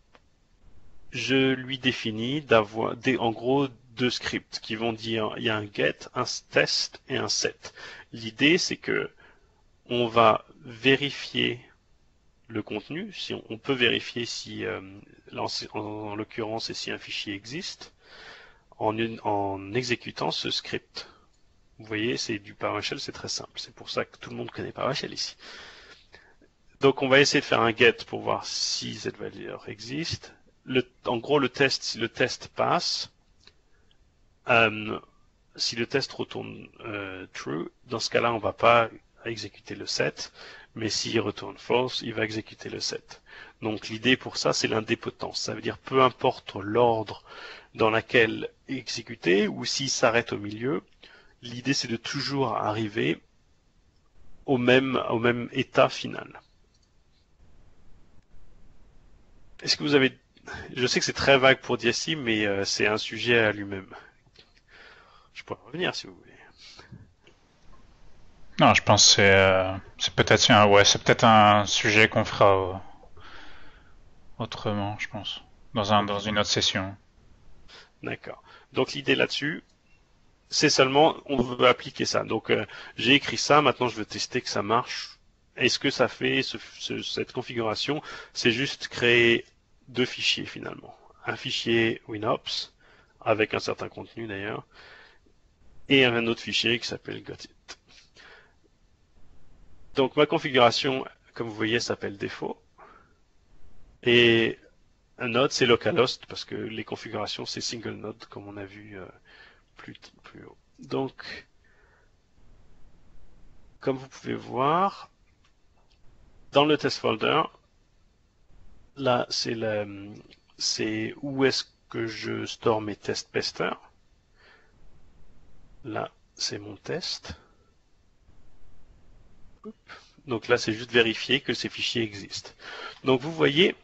B: je lui définis d'avoir, en gros, deux scripts qui vont dire il y a un get, un test et un set. L'idée, c'est que on va vérifier le contenu, si on, on peut vérifier si, euh, en, en, en l'occurrence, et si un fichier existe, en, en exécutant ce script. Vous voyez, c'est du PowerShell, c'est très simple. C'est pour ça que tout le monde connaît PowerShell ici. Donc, on va essayer de faire un get pour voir si cette valeur existe. Le, en gros, le test, si le test passe, euh, si le test retourne euh, true, dans ce cas-là, on ne va pas exécuter le set, mais s'il retourne false, il va exécuter le set. Donc l'idée pour ça, c'est l'indépotence. Ça veut dire peu importe l'ordre dans lequel exécuter, ou s'il s'arrête au milieu, l'idée c'est de toujours arriver au même, au même état final. Est-ce que vous avez... Je sais que c'est très vague pour D S C, mais euh, c'est un sujet à lui-même. Je pourrais revenir si vous voulez.
A: Non, je pense que c'est euh, c'est peut-être un ouais, c'est peut-être un sujet qu'on fera euh, autrement, je pense, dans un dans une autre session.
B: D'accord. Donc l'idée là-dessus, c'est seulement on veut appliquer ça. Donc euh, j'ai écrit ça, maintenant je veux tester que ça marche. Est-ce que ça fait ce, ce, cette configuration? C'est juste créer deux fichiers finalement. Un fichier WinOps avec un certain contenu d'ailleurs, et un autre fichier qui s'appelle gotit. Donc ma configuration, comme vous voyez, s'appelle défaut. Et un node, c'est localhost, parce que les configurations, c'est single node, comme on a vu euh, plus, plus haut. Donc, comme vous pouvez voir, dans le test folder, là, c'est c'est où est-ce que je store mes tests pester. Là, c'est mon test. Donc là, c'est juste vérifier que ces fichiers existent. Donc vous voyez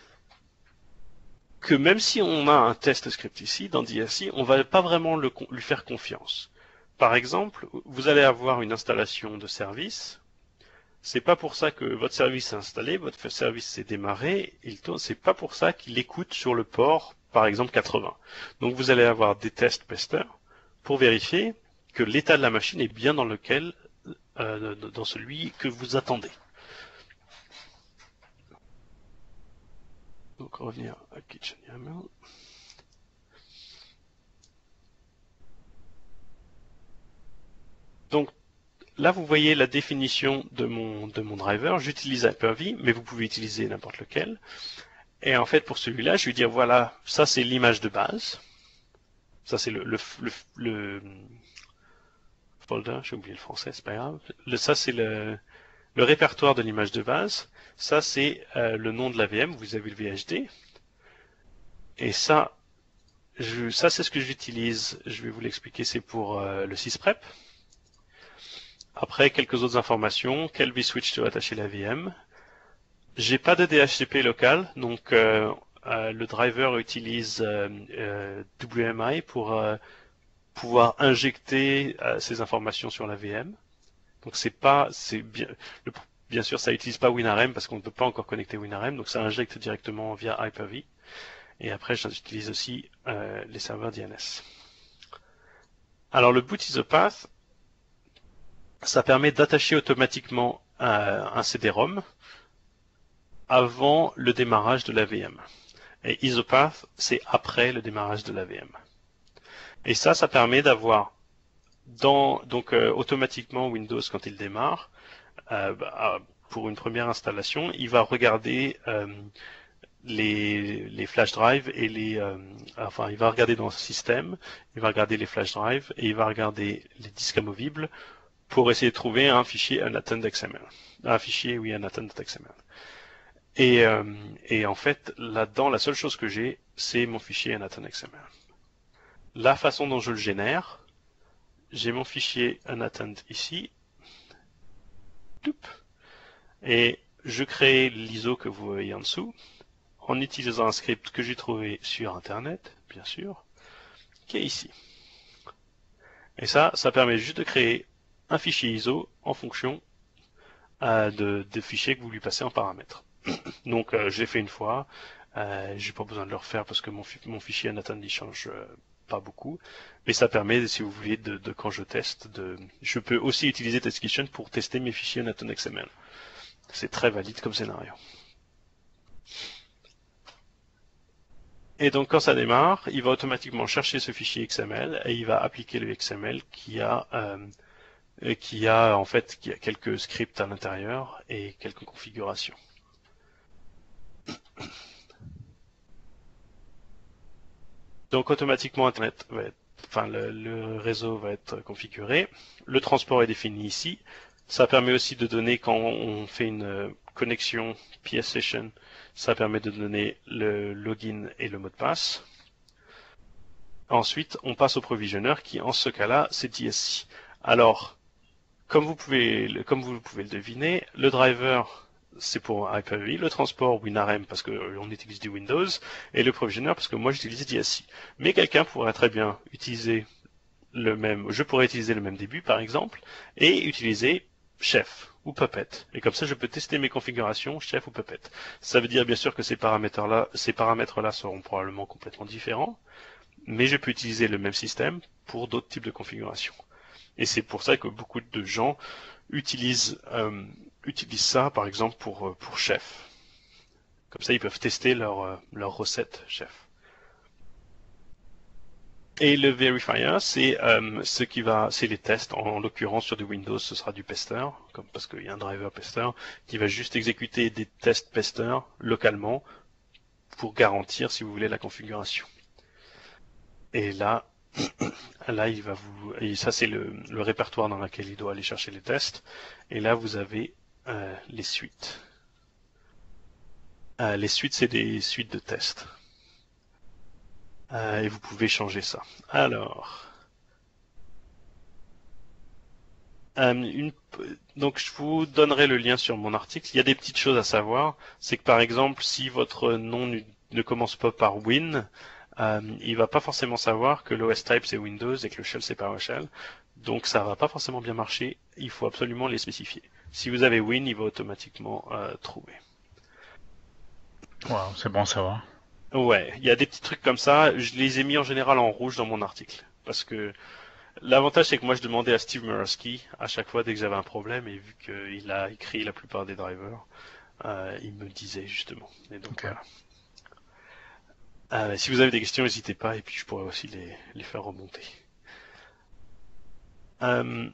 B: que même si on a un test script ici, dans D S C, on ne va pas vraiment le, lui faire confiance. Par exemple, vous allez avoir une installation de service. C'est pas pour ça que votre service est installé, votre service s'est démarré, il tourne. C'est pas pour ça qu'il écoute sur le port, par exemple quatre-vingts. Donc vous allez avoir des tests pester pour vérifier que l'état de la machine est bien dans lequel, euh, dans celui que vous attendez. Donc revenir à KitchenYAML. Donc là, vous voyez la définition de mon, de mon driver. J'utilise Hyper-V, mais vous pouvez utiliser n'importe lequel. Et en fait, pour celui-là, je vais dire, voilà, ça c'est l'image de base. Ça c'est le, le, le, le folder, j'ai oublié le français, c'est pas grave. Le, ça c'est le, le répertoire de l'image de base. Ça c'est euh, le nom de la V M, vous avez le V H D. Et ça, je, ça c'est ce que j'utilise, je vais vous l'expliquer, c'est pour euh, le sysprep. Après, quelques autres informations. Quel vSwitch doit attacher la V M? J'ai pas de D H C P local, donc euh, euh, le driver utilise euh, euh, W M I pour euh, pouvoir injecter euh, ces informations sur la V M. Donc c'est pas, c'est bien, le, bien sûr, ça utilise pas WinRM parce qu'on ne peut pas encore connecter WinRM, donc ça injecte directement via Hyper-V. Et après, j'utilise aussi euh, les serveurs D N S. Alors le boot is a path, ça permet d'attacher automatiquement euh, un C D ROM avant le démarrage de la V M. Et IsoPath, c'est après le démarrage de la V M. Et ça, ça permet d'avoir dans donc euh, automatiquement Windows quand il démarre, euh, bah, pour une première installation, il va regarder euh, les, les flash drives et les euh, enfin il va regarder dans le système, il va regarder les flash drives et il va regarder les disques amovibles pour essayer de trouver un fichier unattended.xml. Un fichier, oui, unattended.xml. Et, euh, et en fait, là-dedans, la seule chose que j'ai, c'est mon fichier unattended.xml. La façon dont je le génère, j'ai mon fichier unattended ici, et je crée l'I S O que vous voyez en dessous, en utilisant un script que j'ai trouvé sur Internet, bien sûr, qui est ici. Et ça, ça permet juste de créer un fichier I S O en fonction euh, de, de fichiers que vous lui passez en paramètres. Donc, euh, je l'ai fait une fois. Euh, j'ai pas besoin de le refaire parce que mon, mon fichier unattended il change euh, pas beaucoup. Mais ça permet, si vous voulez, de, de quand je teste, de, je peux aussi utiliser TestKitchen pour tester mes fichiers unattended.xml. C'est très valide comme scénario. Et donc quand ça démarre, il va automatiquement chercher ce fichier X M L et il va appliquer le X M L qui a, euh, qui a en fait qui a quelques scripts à l'intérieur et quelques configurations. Donc automatiquement Internet va être, enfin le, le réseau va être configuré. Le transport est défini ici. Ça permet aussi de donner quand on fait une connexion P S Session, ça permet de donner le login et le mot de passe. Ensuite, on passe au provisionneur qui, en ce cas-là, c'est D S C. Alors, comme vous pouvez, comme vous pouvez le deviner, le driver, c'est pour Hyper-V, le transport WinRM parce qu'on utilise du Windows, et le provisionneur parce que moi j'utilise D S C. Mais quelqu'un pourrait très bien utiliser le même, je pourrais utiliser le même début par exemple, et utiliser Chef ou Puppet. Et comme ça, je peux tester mes configurations Chef ou Puppet. Ça veut dire bien sûr que ces paramètres-là, ces paramètres-là seront probablement complètement différents, mais je peux utiliser le même système pour d'autres types de configurations. Et c'est pour ça que beaucoup de gens utilisent, euh, utilisent ça, par exemple, pour, pour Chef. Comme ça, ils peuvent tester leur, leur recette Chef. Et le verifier, c'est euh, ce qui va, c'est les tests. En, en l'occurrence, sur du Windows, ce sera du pester, comme parce qu'il y a un driver pester qui va juste exécuter des tests pester localement pour garantir, si vous voulez, la configuration. Et là, là, il va vous, et ça c'est le, le répertoire dans lequel il doit aller chercher les tests. Et là, vous avez euh, les suites. Euh, les suites, c'est des suites de tests. Euh, et vous pouvez changer ça. Alors, euh, une, donc je vous donnerai le lien sur mon article. Il y a des petites choses à savoir. C'est que par exemple, si votre nom ne commence pas par Win, euh, il va pas forcément savoir que l'O S type c'est Windows et que le shell c'est PowerShell. Donc ça va pas forcément bien marcher. Il faut absolument les spécifier. Si vous avez Win, il va automatiquement euh, trouver.
A: Wow, c'est bon à savoir.
B: Ouais, il y a des petits trucs comme ça. Je les ai mis en général en rouge dans mon article parce que l'avantage c'est que moi je demandais à Steve Murawski à chaque fois dès que j'avais un problème et vu qu'il a écrit la plupart des drivers, euh, il me disait justement. Et donc
A: Okay.
B: voilà. Euh, si vous avez des questions, n'hésitez pas et puis je pourrais aussi les, les faire remonter. Euh,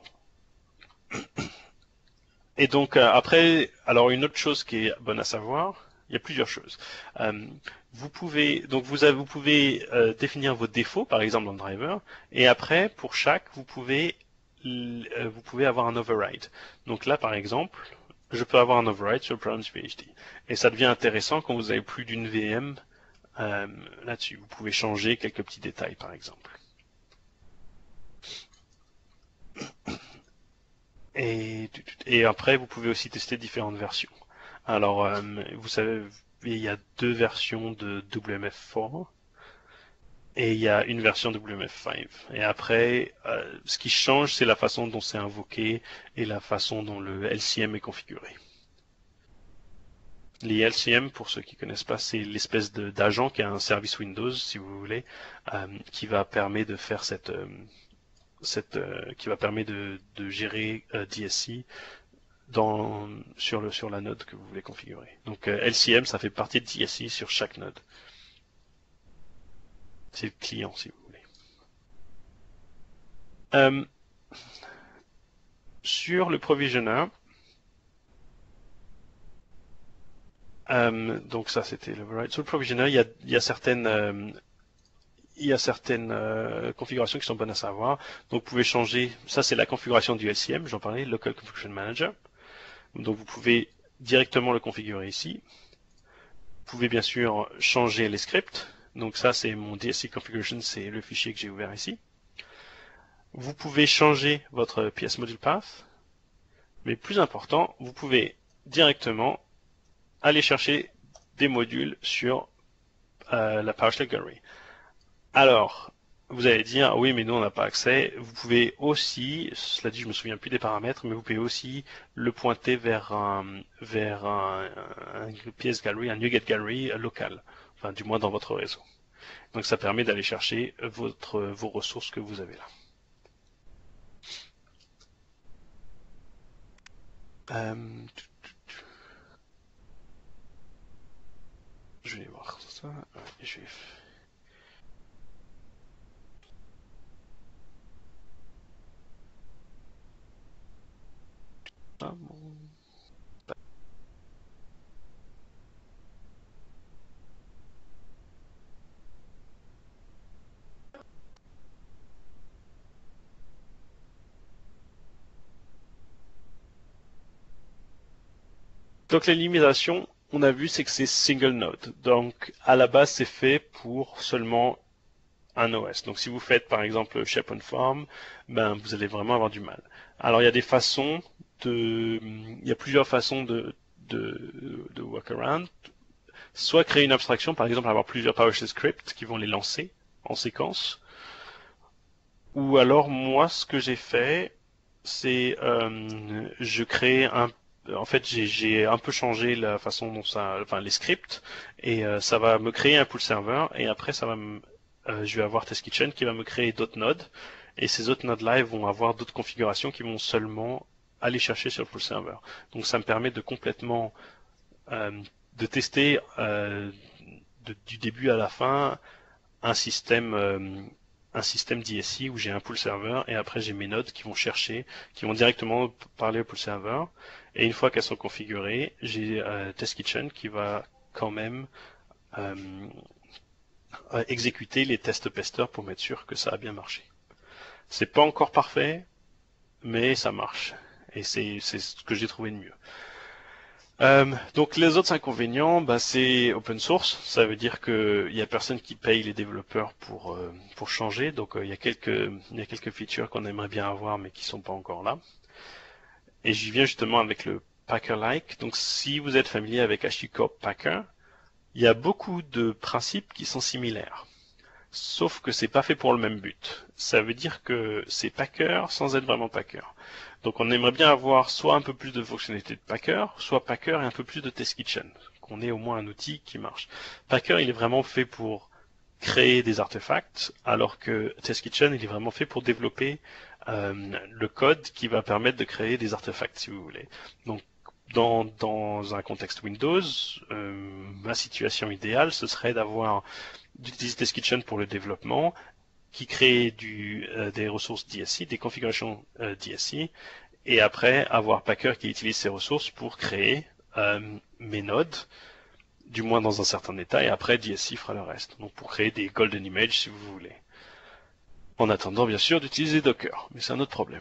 B: et donc euh, après, alors une autre chose qui est bonne à savoir, il y a plusieurs choses. Euh, vous pouvez donc vous, avez, vous pouvez euh, définir vos défauts, par exemple dans le driver, et après pour chaque, vous pouvez euh, vous pouvez avoir un override. Donc là, par exemple, je peux avoir un override sur le Problems P H D, et ça devient intéressant quand vous avez plus d'une V M euh, là-dessus. Vous pouvez changer quelques petits détails, par exemple. Et, et après, vous pouvez aussi tester différentes versions. Alors, euh, vous savez, il y a deux versions de W M F quatre et il y a une version W M F cinq. Et après, euh, ce qui change, c'est la façon dont c'est invoqué et la façon dont le L C M est configuré. Les L C M, pour ceux qui ne connaissent pas, c'est l'espèce d'agent qui a un service Windows, si vous voulez, euh, qui va permettre de faire cette, euh, cette euh, qui va permettre de, de gérer euh, D S C dans, sur, le, sur la node que vous voulez configurer. Donc euh, L C M, ça fait partie de D S I sur chaque node. C'est le client, si vous voulez. Euh, sur le provisioner, euh, donc ça c'était l'override. Sur le provisioner, il y a, il y a certaines, euh, il y a certaines euh, configurations qui sont bonnes à savoir. Donc vous pouvez changer, ça c'est la configuration du L C M, j'en parlais, Local Configuration Manager. Donc vous pouvez directement le configurer ici. Vous pouvez bien sûr changer les scripts. Donc ça c'est mon D S I configuration, c'est le fichier que j'ai ouvert ici. Vous pouvez changer votre P S Module Path. Mais plus important, vous pouvez directement aller chercher des modules sur euh, la PowerShell Gallery. Alors, vous allez dire, oui, mais nous, on n'a pas accès. Vous pouvez aussi, cela dit, je me souviens plus des paramètres, mais vous pouvez aussi le pointer vers un, vers un, un P S Gallery, un NuGet Gallery local, enfin, du moins dans votre réseau. Donc, ça permet d'aller chercher votre, vos ressources que vous avez là. Euh, je vais voir ça. Je vais... Ah, bon. Donc les limitations, on a vu, c'est que c'est single node. Donc à la base, c'est fait pour seulement un O S. Donc si vous faites par exemple ShapeOnForm, ben vous allez vraiment avoir du mal. Alors il y a des façons de, il y a plusieurs façons de de, de workaround. Soit créer une abstraction, par exemple avoir plusieurs PowerShell scripts qui vont les lancer en séquence. Ou alors moi, ce que j'ai fait, c'est euh, je crée un en fait, j'ai un peu changé la façon dont ça, enfin les scripts, et euh, ça va me créer un pool server, et après ça va me, euh, je vais avoir TestKitchen qui va me créer d'autres nodes, et ces autres nodes-là vont avoir d'autres configurations qui vont seulement aller chercher sur le pool server. Donc ça me permet de complètement euh, de tester euh, de, du début à la fin un système euh, un système D S I où j'ai un pool server et après j'ai mes nodes qui vont chercher, qui vont directement parler au pool server. Et une fois qu'elles sont configurées, j'ai euh, TestKitchen qui va quand même euh, exécuter les tests pesteurs pour m'être sûr que ça a bien marché. C'est pas encore parfait, mais ça marche. Et c'est ce que j'ai trouvé de mieux. Euh, donc les autres inconvénients, bah, c'est open source, ça veut dire qu'il n'y a personne qui paye les développeurs pour, euh, pour changer, donc euh, il y a quelques, il y a quelques features qu'on aimerait bien avoir mais qui sont pas encore là. Et j'y viens justement avec le Packer-like, donc si vous êtes familier avec HashiCorp Packer, il y a beaucoup de principes qui sont similaires. Sauf que c'est pas fait pour le même but. Ça veut dire que c'est Packer sans être vraiment Packer. Donc on aimerait bien avoir soit un peu plus de fonctionnalités de Packer, soit Packer et un peu plus de TestKitchen. Qu'on ait au moins un outil qui marche. Packer, il est vraiment fait pour créer des artefacts, alors que TestKitchen, il est vraiment fait pour développer euh, le code qui va permettre de créer des artefacts, si vous voulez. Donc dans, dans un contexte Windows, euh, ma situation idéale, ce serait d'avoir d'utiliser TestKitchen pour le développement, qui crée du, euh, des ressources D S I, des configurations euh, D S I, et après avoir Packer qui utilise ces ressources pour créer euh, mes nodes, du moins dans un certain état, et après D S I fera le reste. Donc pour créer des golden images si vous voulez. En attendant bien sûr d'utiliser Docker, mais c'est un autre problème.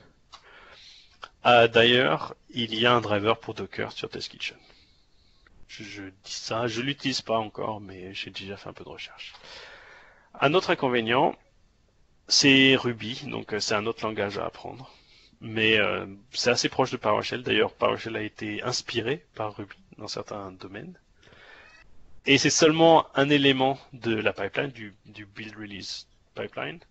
B: Ah, d'ailleurs, il y a un driver pour Docker sur TestKitchen. Je, je dis ça, je l'utilise pas encore, mais j'ai déjà fait un peu de recherche. Un autre inconvénient, c'est Ruby, donc c'est un autre langage à apprendre. Mais euh, c'est assez proche de PowerShell. D'ailleurs, PowerShell a été inspiré par Ruby dans certains domaines. Et c'est seulement un élément de la pipeline, du, du build release pipeline.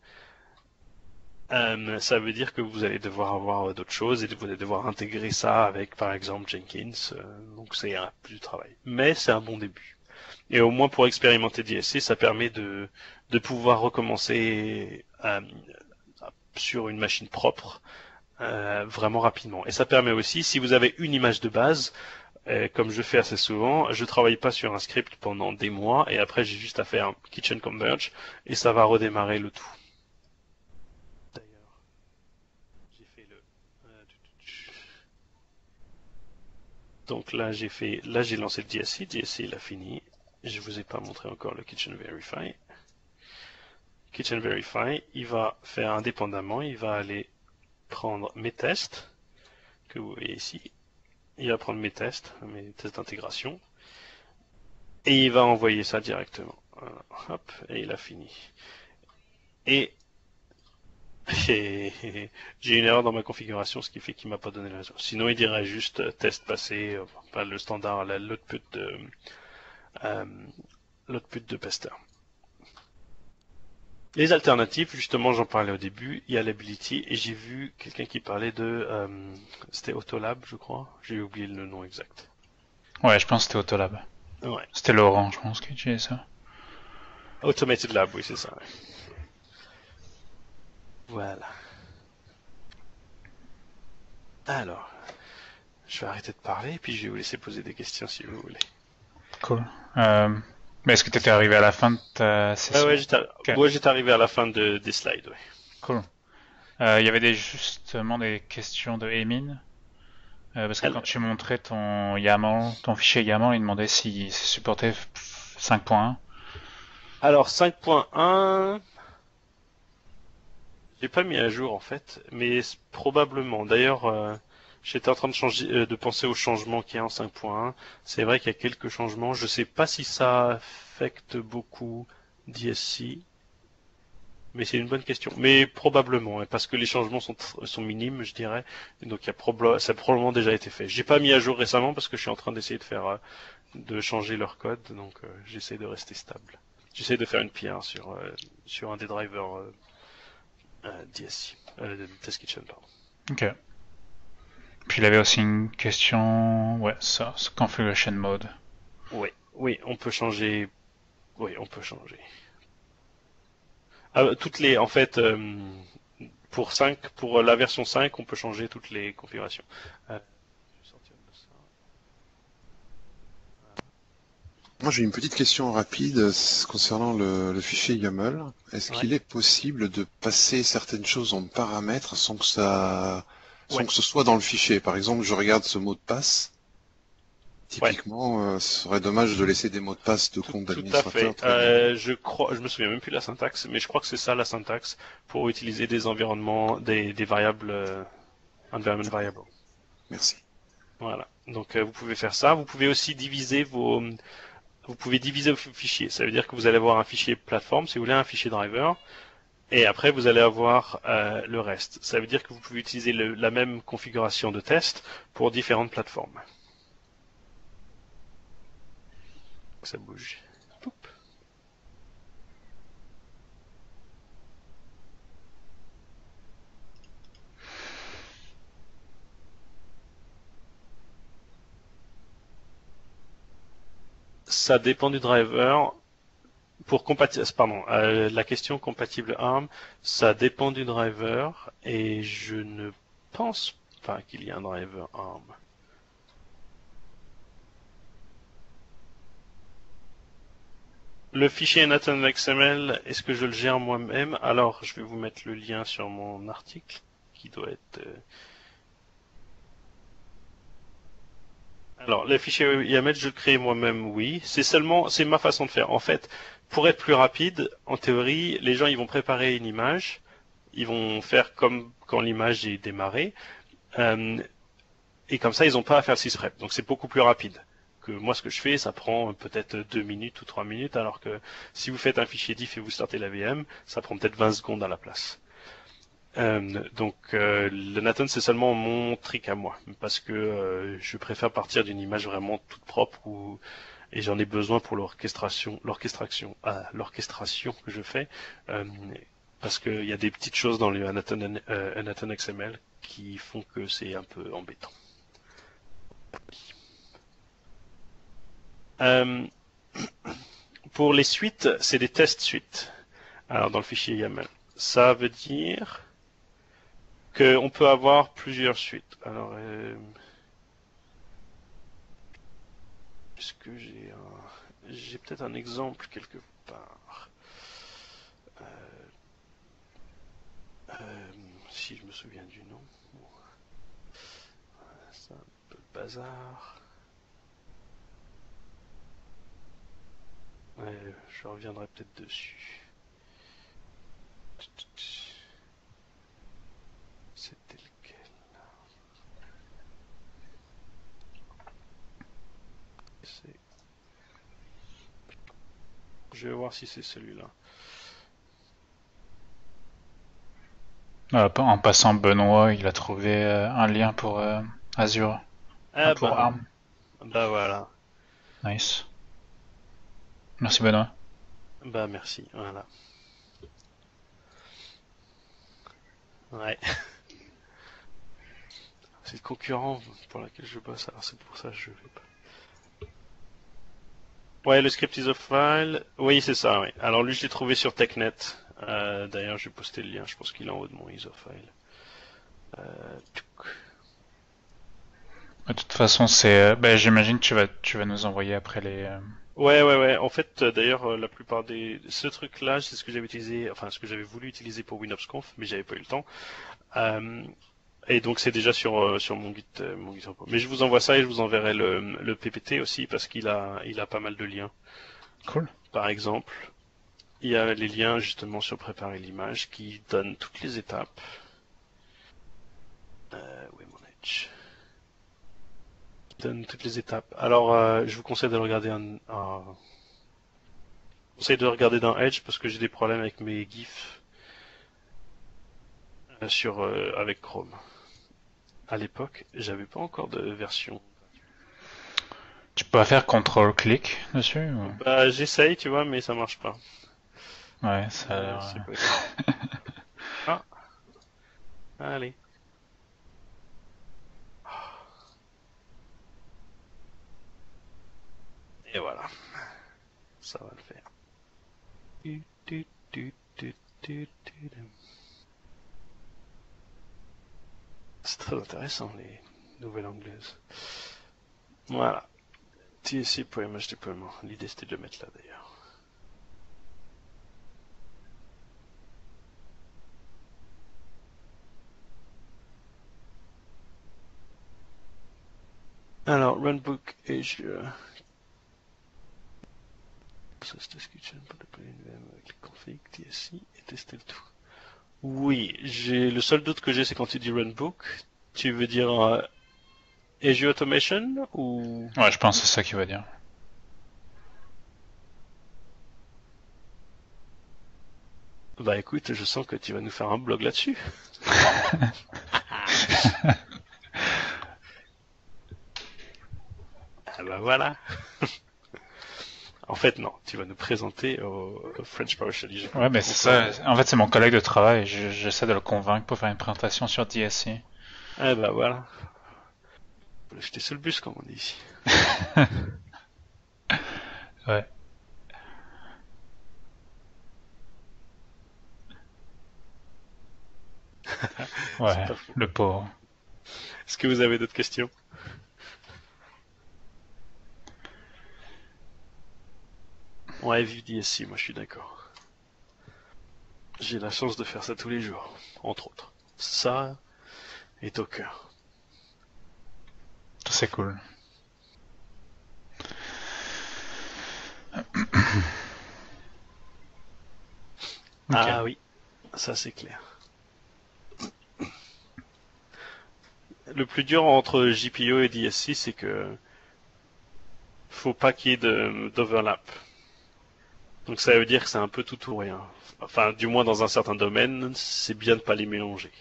B: Euh, ça veut dire que vous allez devoir avoir d'autres choses et vous allez devoir intégrer ça avec, par exemple, Jenkins. Euh, donc c'est un plus de travail. Mais c'est un bon début. Et au moins pour expérimenter D S C, ça permet de, de pouvoir recommencer euh, sur une machine propre euh, vraiment rapidement. Et ça permet aussi, si vous avez une image de base, euh, comme je fais assez souvent, je travaille pas sur un script pendant des mois et après j'ai juste à faire un Kitchen Converge et ça va redémarrer le tout. D'ailleurs, j'ai fait le. euh, Donc là j'ai fait, là j'ai lancé le D S C, D S C il a fini. Je vous ai pas montré encore le Kitchen Verify. Kitchen Verify, il va faire indépendamment, il va aller prendre mes tests que vous voyez ici. Il va prendre mes tests, mes tests d'intégration, et il va envoyer ça directement. Voilà. Hop, et il a fini. Et, et j'ai une erreur dans ma configuration, ce qui fait qu'il m'a pas donné la raison. Sinon, il dirait juste test passé, euh, pas le standard, l'output de euh, l'output de Pester. Les alternatives, justement, j'en parlais au début. Il y a l'Ability et j'ai vu quelqu'un qui parlait de, euh, c'était Autolab, je crois. J'ai oublié le nom exact.
A: Ouais, je pense que c'était Autolab.
B: Ouais.
A: C'était Laurent, je pense, qui utilisait ça.
B: Automated Lab, oui, c'est ça. Ouais. Voilà. Alors, je vais arrêter de parler et puis je vais vous laisser poser des questions si vous voulez.
A: Cool. Euh, mais est-ce que tu étais arrivé à la fin de ta session?
B: Ouais, ouais, j'étais,
A: okay.
B: ouais, j'étais arrivé à la fin de, des slides, ouais.
A: Cool. Il euh, y avait des, justement des questions de Emin. Euh, parce que Alors, quand tu montrais ton YAML, ton fichier YAML, il demandait si c'est supporté cinq point un.
B: Alors cinq point un, j'ai pas mis à jour en fait, mais probablement. D'ailleurs, euh, j'étais en train de changer, euh, de penser aux changements qu'il y a en cinq point un. C'est vrai qu'il y a quelques changements. Je sais pas si ça affecte beaucoup D S C. Mais c'est une bonne question. Mais probablement, hein, parce que les changements sont, sont minimes, je dirais. Donc il y a proba- ça a probablement déjà été fait. J'ai pas mis à jour récemment parce que je suis en train d'essayer de faire, euh, de changer leur code. Donc euh, j'essaie de rester stable. J'essaie de faire une P R sur, euh, sur un des drivers euh, euh, D S C, euh, de Test Kitchen, pardon.
A: Ok. Puis il avait aussi une question, ouais, ça, configuration mode.
B: Oui, oui, on peut changer. Oui, on peut changer. Ah, toutes les, en fait, euh, pour cinq, pour la version cinq, on peut changer toutes les configurations. Euh,
C: Moi, j'ai une petite question rapide concernant le, le fichier YAML. Est-ce
B: ouais.
C: qu'il est possible de passer certaines choses en paramètres sans que ça, sans
B: ouais.
C: que ce soit dans le fichier? Par exemple, je regarde ce mot de passe. Typiquement, ouais. euh, ce serait dommage de laisser des mots de passe de
B: tout,
C: compte
B: Tout
C: d'administrateur.
B: à fait. Euh, je crois, je me souviens même plus de la syntaxe, mais je crois que c'est ça la syntaxe pour utiliser des environnements, des, des variables, euh, environment variable.
C: Merci.
B: Voilà. Donc euh, vous pouvez faire ça. Vous pouvez aussi diviser vos, vous pouvez diviser vos fichiers. Ça veut dire que vous allez avoir un fichier plateforme, si vous voulez, un fichier driver. Et après, vous allez avoir euh, le reste. Ça veut dire que vous pouvez utiliser le, la même configuration de test pour différentes plateformes. Ça bouge. Poup. Ça dépend du driver. Pour compatible, pardon, euh, la question compatible ARM, ça dépend du driver et je ne pense pas qu'il y ait un driver ARM. Le fichier Nathan X M L, est-ce que je le gère moi-même? Alors, je vais vous mettre le lien sur mon article qui doit être. Euh... Alors, le fichier Y M L, je le crée moi-même, oui. C'est seulement, c'est ma façon de faire. En fait, pour être plus rapide, en théorie, les gens ils vont préparer une image, ils vont faire comme quand l'image est démarrée. Euh, Et comme ça, ils n'ont pas à faire le sysprep. Donc c'est beaucoup plus rapide. Que moi, ce que je fais, ça prend peut-être deux minutes ou trois minutes, alors que si vous faites un fichier diff et vous startez la V M, ça prend peut-être vingt secondes à la place. Euh, donc euh, le Nathan, c'est seulement mon trick à moi, parce que euh, je préfère partir d'une image vraiment toute propre où, et j'en ai besoin pour l'orchestration, l'orchestration, ah, l'orchestration que je fais, euh, parce qu'il y a des petites choses dans le Nathan, euh, Nathan X M L qui font que c'est un peu embêtant. Euh, pour les suites, c'est des test suites. Alors dans le fichier YAML, ça veut dire qu'on peut avoir plusieurs suites. Alors, euh, est-ce que j'ai un... j'ai peut-être un exemple quelque part. Euh, euh, si je me souviens du nom. Bon, c'est un peu le bazar. Ouais, je reviendrai peut-être dessus. C'était lequel? C'est... Je vais voir si c'est celui-là.
A: Euh, en passant, Benoît, il a trouvé euh, un lien pour euh, Azure, enfin,
B: Ah
A: pour
B: ben,
A: ARM.
B: bah voilà.
A: Nice. Merci Benoît.
B: Bah merci, voilà. Ouais. C'est le concurrent pour lequel je bosse, alors c'est pour ça que je vais pas. Ouais, le script is a file. Oui, c'est ça, oui. Alors lui, je l'ai trouvé sur TechNet. Euh, D'ailleurs, j'ai posté le lien, je pense qu'il est en haut de mon is a file. Euh,
A: De toute façon, c'est. Euh, ben, j'imagine que tu vas, tu vas nous envoyer après les. euh,
B: Ouais, ouais, ouais. En fait, euh, d'ailleurs, euh, la plupart des... Ce truc-là, c'est ce que j'avais utilisé, enfin, ce que j'avais voulu utiliser pour WinOpsConf, mais j'avais pas eu le temps. Euh, et donc, c'est déjà sur, euh, sur mon Git, euh, mon Git repo. Mais je vous envoie ça et je vous enverrai le, le P P T aussi, parce qu'il a, il a pas mal de liens.
A: Cool.
B: Par exemple, il y a les liens justement sur préparer l'image qui donnent toutes les étapes. Euh, où est mon Edge? Qui donne toutes les étapes. Alors, euh, je vous conseille de le regarder en, en... je vous conseille de le regarder dans Edge parce que j'ai des problèmes avec mes GIFs euh, sur euh, avec Chrome. À l'époque, j'avais pas encore de version.
A: Tu peux pas faire contrôle-clic dessus ou...
B: Bah, j'essaye, tu vois, mais ça marche pas.
A: Ouais, ça a
B: Euh,
A: l'air.
B: c'est pas grave. Ah, allez. Et voilà, ça va le faire. Tu, tu, tu, tu, tu, tu, tu. C'est très intéressant, les nouvelles anglaises. Voilà. T S C pour image déploiement. L'idée c'était de le mettre là d'ailleurs. Alors, Runbook Azure. Ça c'est Test Kitchen pour déployer une V M avec les configs T S C et tester le tout. Oui, j'ai le seul doute que j'ai c'est quand tu dis Runbook. Tu veux dire euh, Azure Automation ou...
A: Ouais, je pense que c'est ça qu'il va dire.
B: Bah écoute, je sens que tu vas nous faire un blog là-dessus. Ah bah voilà. En fait, non, tu vas nous présenter au, au French PowerShell. Je
A: Ouais,
B: peux
A: mais
B: pas
A: c'est
B: encore.
A: ça. En fait, c'est mon collègue de travail. Je- J'essaie de le convaincre pour faire une présentation sur D S C.
B: Ah bah voilà. J'étais sur le bus, comme on dit ici.
A: Ouais.
B: C'est
A: Ouais,
B: pas faux.
A: le pauvre.
B: Est-ce que vous avez d'autres questions? Ouais, vive D S C, moi je suis d'accord. J'ai la chance de faire ça tous les jours, entre autres. Ça est au cœur.
A: C'est cool. Ok.
B: Ah oui, ça c'est clair. Le plus dur entre J P O et D S C, c'est que faut pas qu'il y ait de- d'overlap. Donc ça veut dire que c'est un peu tout ou rien. Enfin, du moins dans un certain domaine, c'est bien de pas les mélanger.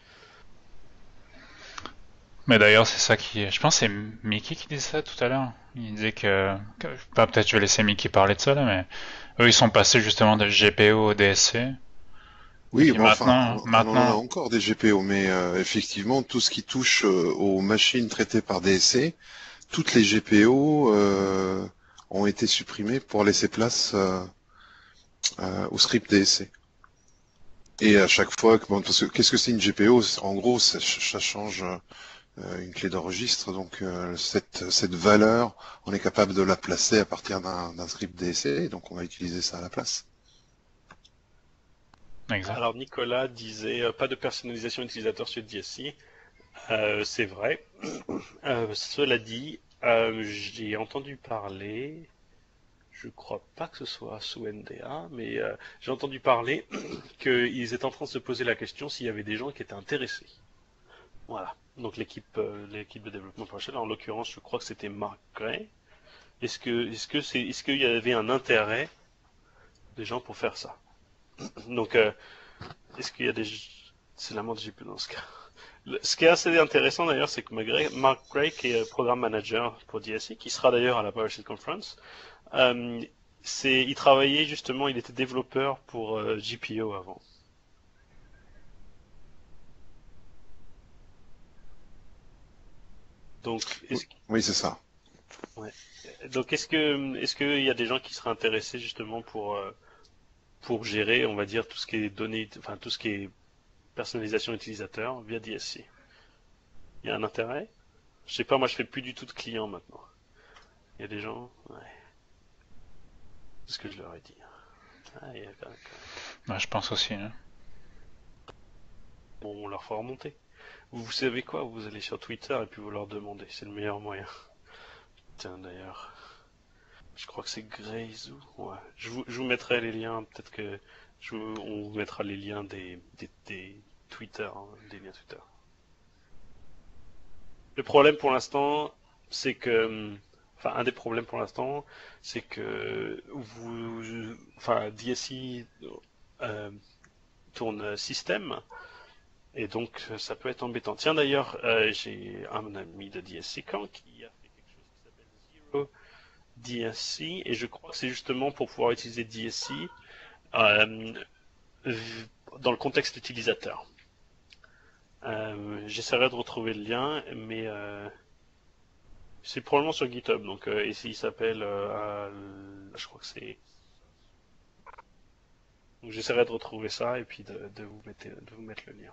A: Mais d'ailleurs, c'est ça qui. Je pense que c'est Mickey qui disait ça tout à l'heure. Il disait que. que- bah, peut-être je vais laisser Mickey parler de ça là, mais eux ils sont passés justement de G P O au D S C. Et
C: Oui,
A: puis
C: mais enfin,
A: maintenant,
C: on, on en a
A: maintenant,
C: encore des G P O, mais euh, effectivement, tout ce qui touche euh, aux machines traitées par D S C, toutes les G P O euh, ont été supprimées pour laisser place euh, euh, au script D S C. Et à chaque fois, que, bon, parce que qu'est-ce que c'est une G P O? En gros, ça, ça change euh, une clé de registre, donc euh, cette, cette valeur, on est capable de la placer à partir d'un d'un script D S C, donc on va utiliser ça à la place.
A: Exact.
B: Alors Nicolas disait euh, pas de personnalisation utilisateur sur D S C. Euh, c'est vrai. Euh, cela dit, euh, j'ai entendu parler, je crois pas que ce soit sous N D A, mais euh, j'ai entendu parler qu'ils étaient en train de se poser la question s'il y avait des gens qui étaient intéressés. Voilà. Donc l'équipe, euh, l'équipe de développement PowerShell, en l'occurrence, je crois que c'était Mark Gray. Est-ce que, est-ce que c'est, est-ce qu'il y avait un intérêt des gens pour faire ça? Donc, euh, est-ce qu'il y a des, c'est la mode G P dans ce cas. Le- Ce qui est assez intéressant d'ailleurs, c'est que Mark Mark Gray, qui est programme manager pour D S C, qui sera d'ailleurs à la PowerShell Conference, euh, c'est, il travaillait justement, il était développeur pour euh, G P O avant. Donc, est-ce,
C: Oui, c'est ça.
B: ouais. Donc, est-ce que, est-ce qu'il y a des gens qui seraient intéressés justement pour, euh, pour gérer, on va dire, tout ce qui est données, enfin tout ce qui est personnalisation utilisateur via D S C? Il y a un intérêt? Je sais pas, moi je fais plus du tout de clients maintenant. Il y a des gens, ouais. C'est ce que je leur ai dit. Ah, il y a quand même-
A: Ouais, je pense aussi. Hein.
B: Bon, on leur fera remonter. Vous, vous savez quoi? Vous allez sur Twitter et puis vous leur demandez. C'est le meilleur moyen. Tiens, d'ailleurs, je crois que c'est Greyzoo. Ouais. Je vous, je vous mettrai les liens. Peut-être que je vous- on vous mettra les liens des, des, des Twitter, hein, des liens Twitter. Le problème pour l'instant, c'est que, enfin, un des problèmes pour l'instant, c'est que vous, enfin, D S I euh, tourne système, et donc ça peut être embêtant. Tiens, d'ailleurs, euh, j'ai un ami de D S C Camp qui a fait quelque chose qui s'appelle Zero D S C, et je crois que c'est justement pour pouvoir utiliser D S C euh, dans le contexte utilisateur. Euh, J'essaierai de retrouver le lien, mais euh, c'est probablement sur GitHub, donc euh, ici il s'appelle, euh, euh, je crois que c'est. Donc j'essaierai de retrouver ça et puis de, de vous mettre, de vous mettre le lien.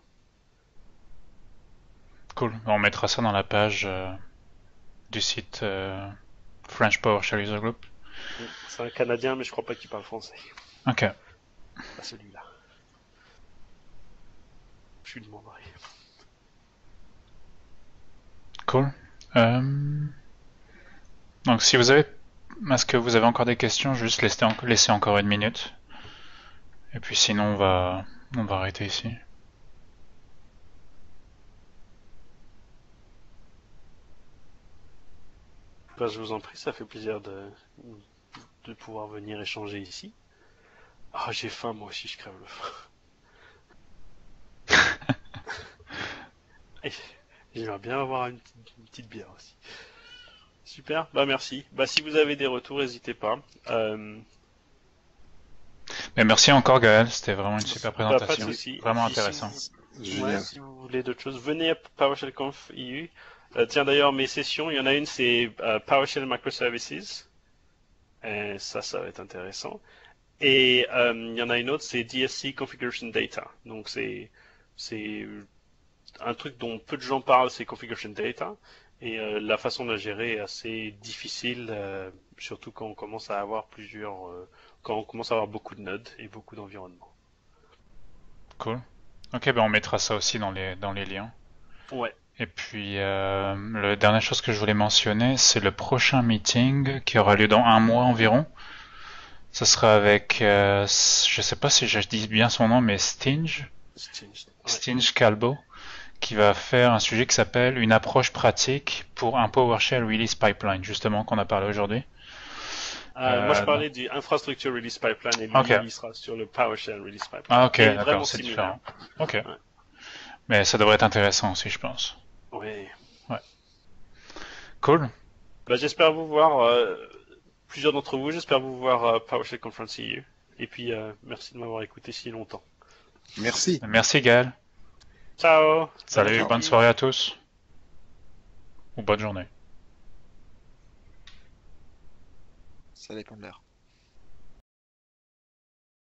A: Cool. On mettra ça dans la page euh, du site euh, French PowerShell User Group.
B: C'est un Canadien, mais je crois pas qu'il parle français.
A: Ok.
B: Pas celui-là. Je lui demanderai.
A: Cool. Euh, Donc si vous avez, est-ce que vous avez encore des questions, juste laissez, en... laissez encore une minute. Et puis sinon on va, on va arrêter ici.
B: Ben, je vous en prie, ça fait plaisir de, de pouvoir venir échanger ici. Ah, j'ai faim, moi aussi, je crève le faim. Et j'aimerais bien avoir une petite, une petite bière aussi. Super, bah merci. Bah si vous avez des retours, n'hésitez pas. Euh,
A: Mais merci encore Gaël, c'était vraiment une super
B: bah, pas de
A: présentation.
B: souci. Et
A: Vraiment
B: puis, si
A: intéressant.
B: vous, ouais,
C: Génial.
B: si vous voulez d'autres choses, venez à PowerShell Conf I U. Euh, tiens d'ailleurs, mes sessions, il y en a une, c'est euh, PowerShell Microservices. Et ça, ça va être intéressant. Et euh, il y en a une autre, c'est D S C Configuration Data. Donc c'est c'est un truc dont peu de gens parlent, c'est Configuration Data. Et euh, la façon de la gérer est assez difficile, euh, surtout quand on commence à avoir plusieurs, euh, quand on commence à avoir beaucoup de nodes et beaucoup d'environnements.
A: Cool. Ok, ben on mettra ça aussi dans les, dans les liens.
B: Ouais.
A: Et puis, euh, la dernière chose que je voulais mentionner, c'est le prochain meeting qui aura lieu dans un mois environ. Ça sera avec, euh, je sais pas si je dis bien son nom, mais Stinge,
B: Stinge. Ouais.
A: Stinge Calbo, qui va faire un sujet qui s'appelle une approche pratique pour un PowerShell Release Pipeline, justement, qu'on a parlé aujourd'hui.
B: Euh, moi, je
A: Euh,
B: parlais du Infrastructure Release Pipeline et lui,
A: Ok.
B: il sera sur le PowerShell Release Pipeline.
A: Ah, ok,
B: qui est vraiment
A: d'accord, c'est
B: similaire.
A: différent. Ok.
B: Ouais.
A: Mais ça devrait être intéressant aussi, je pense.
B: Ouais.
A: Cool.
B: Bah, j'espère vous voir, euh, plusieurs d'entre vous, j'espère vous voir euh, PowerShell Conference I U. Et puis, euh, merci de m'avoir écouté si longtemps.
C: Merci.
A: Merci Gaël.
B: Ciao.
A: Salut,
B: Bon
A: bonne
B: appétit.
A: soirée à tous. Ou bonne journée.
D: Ça dépend de l'heure.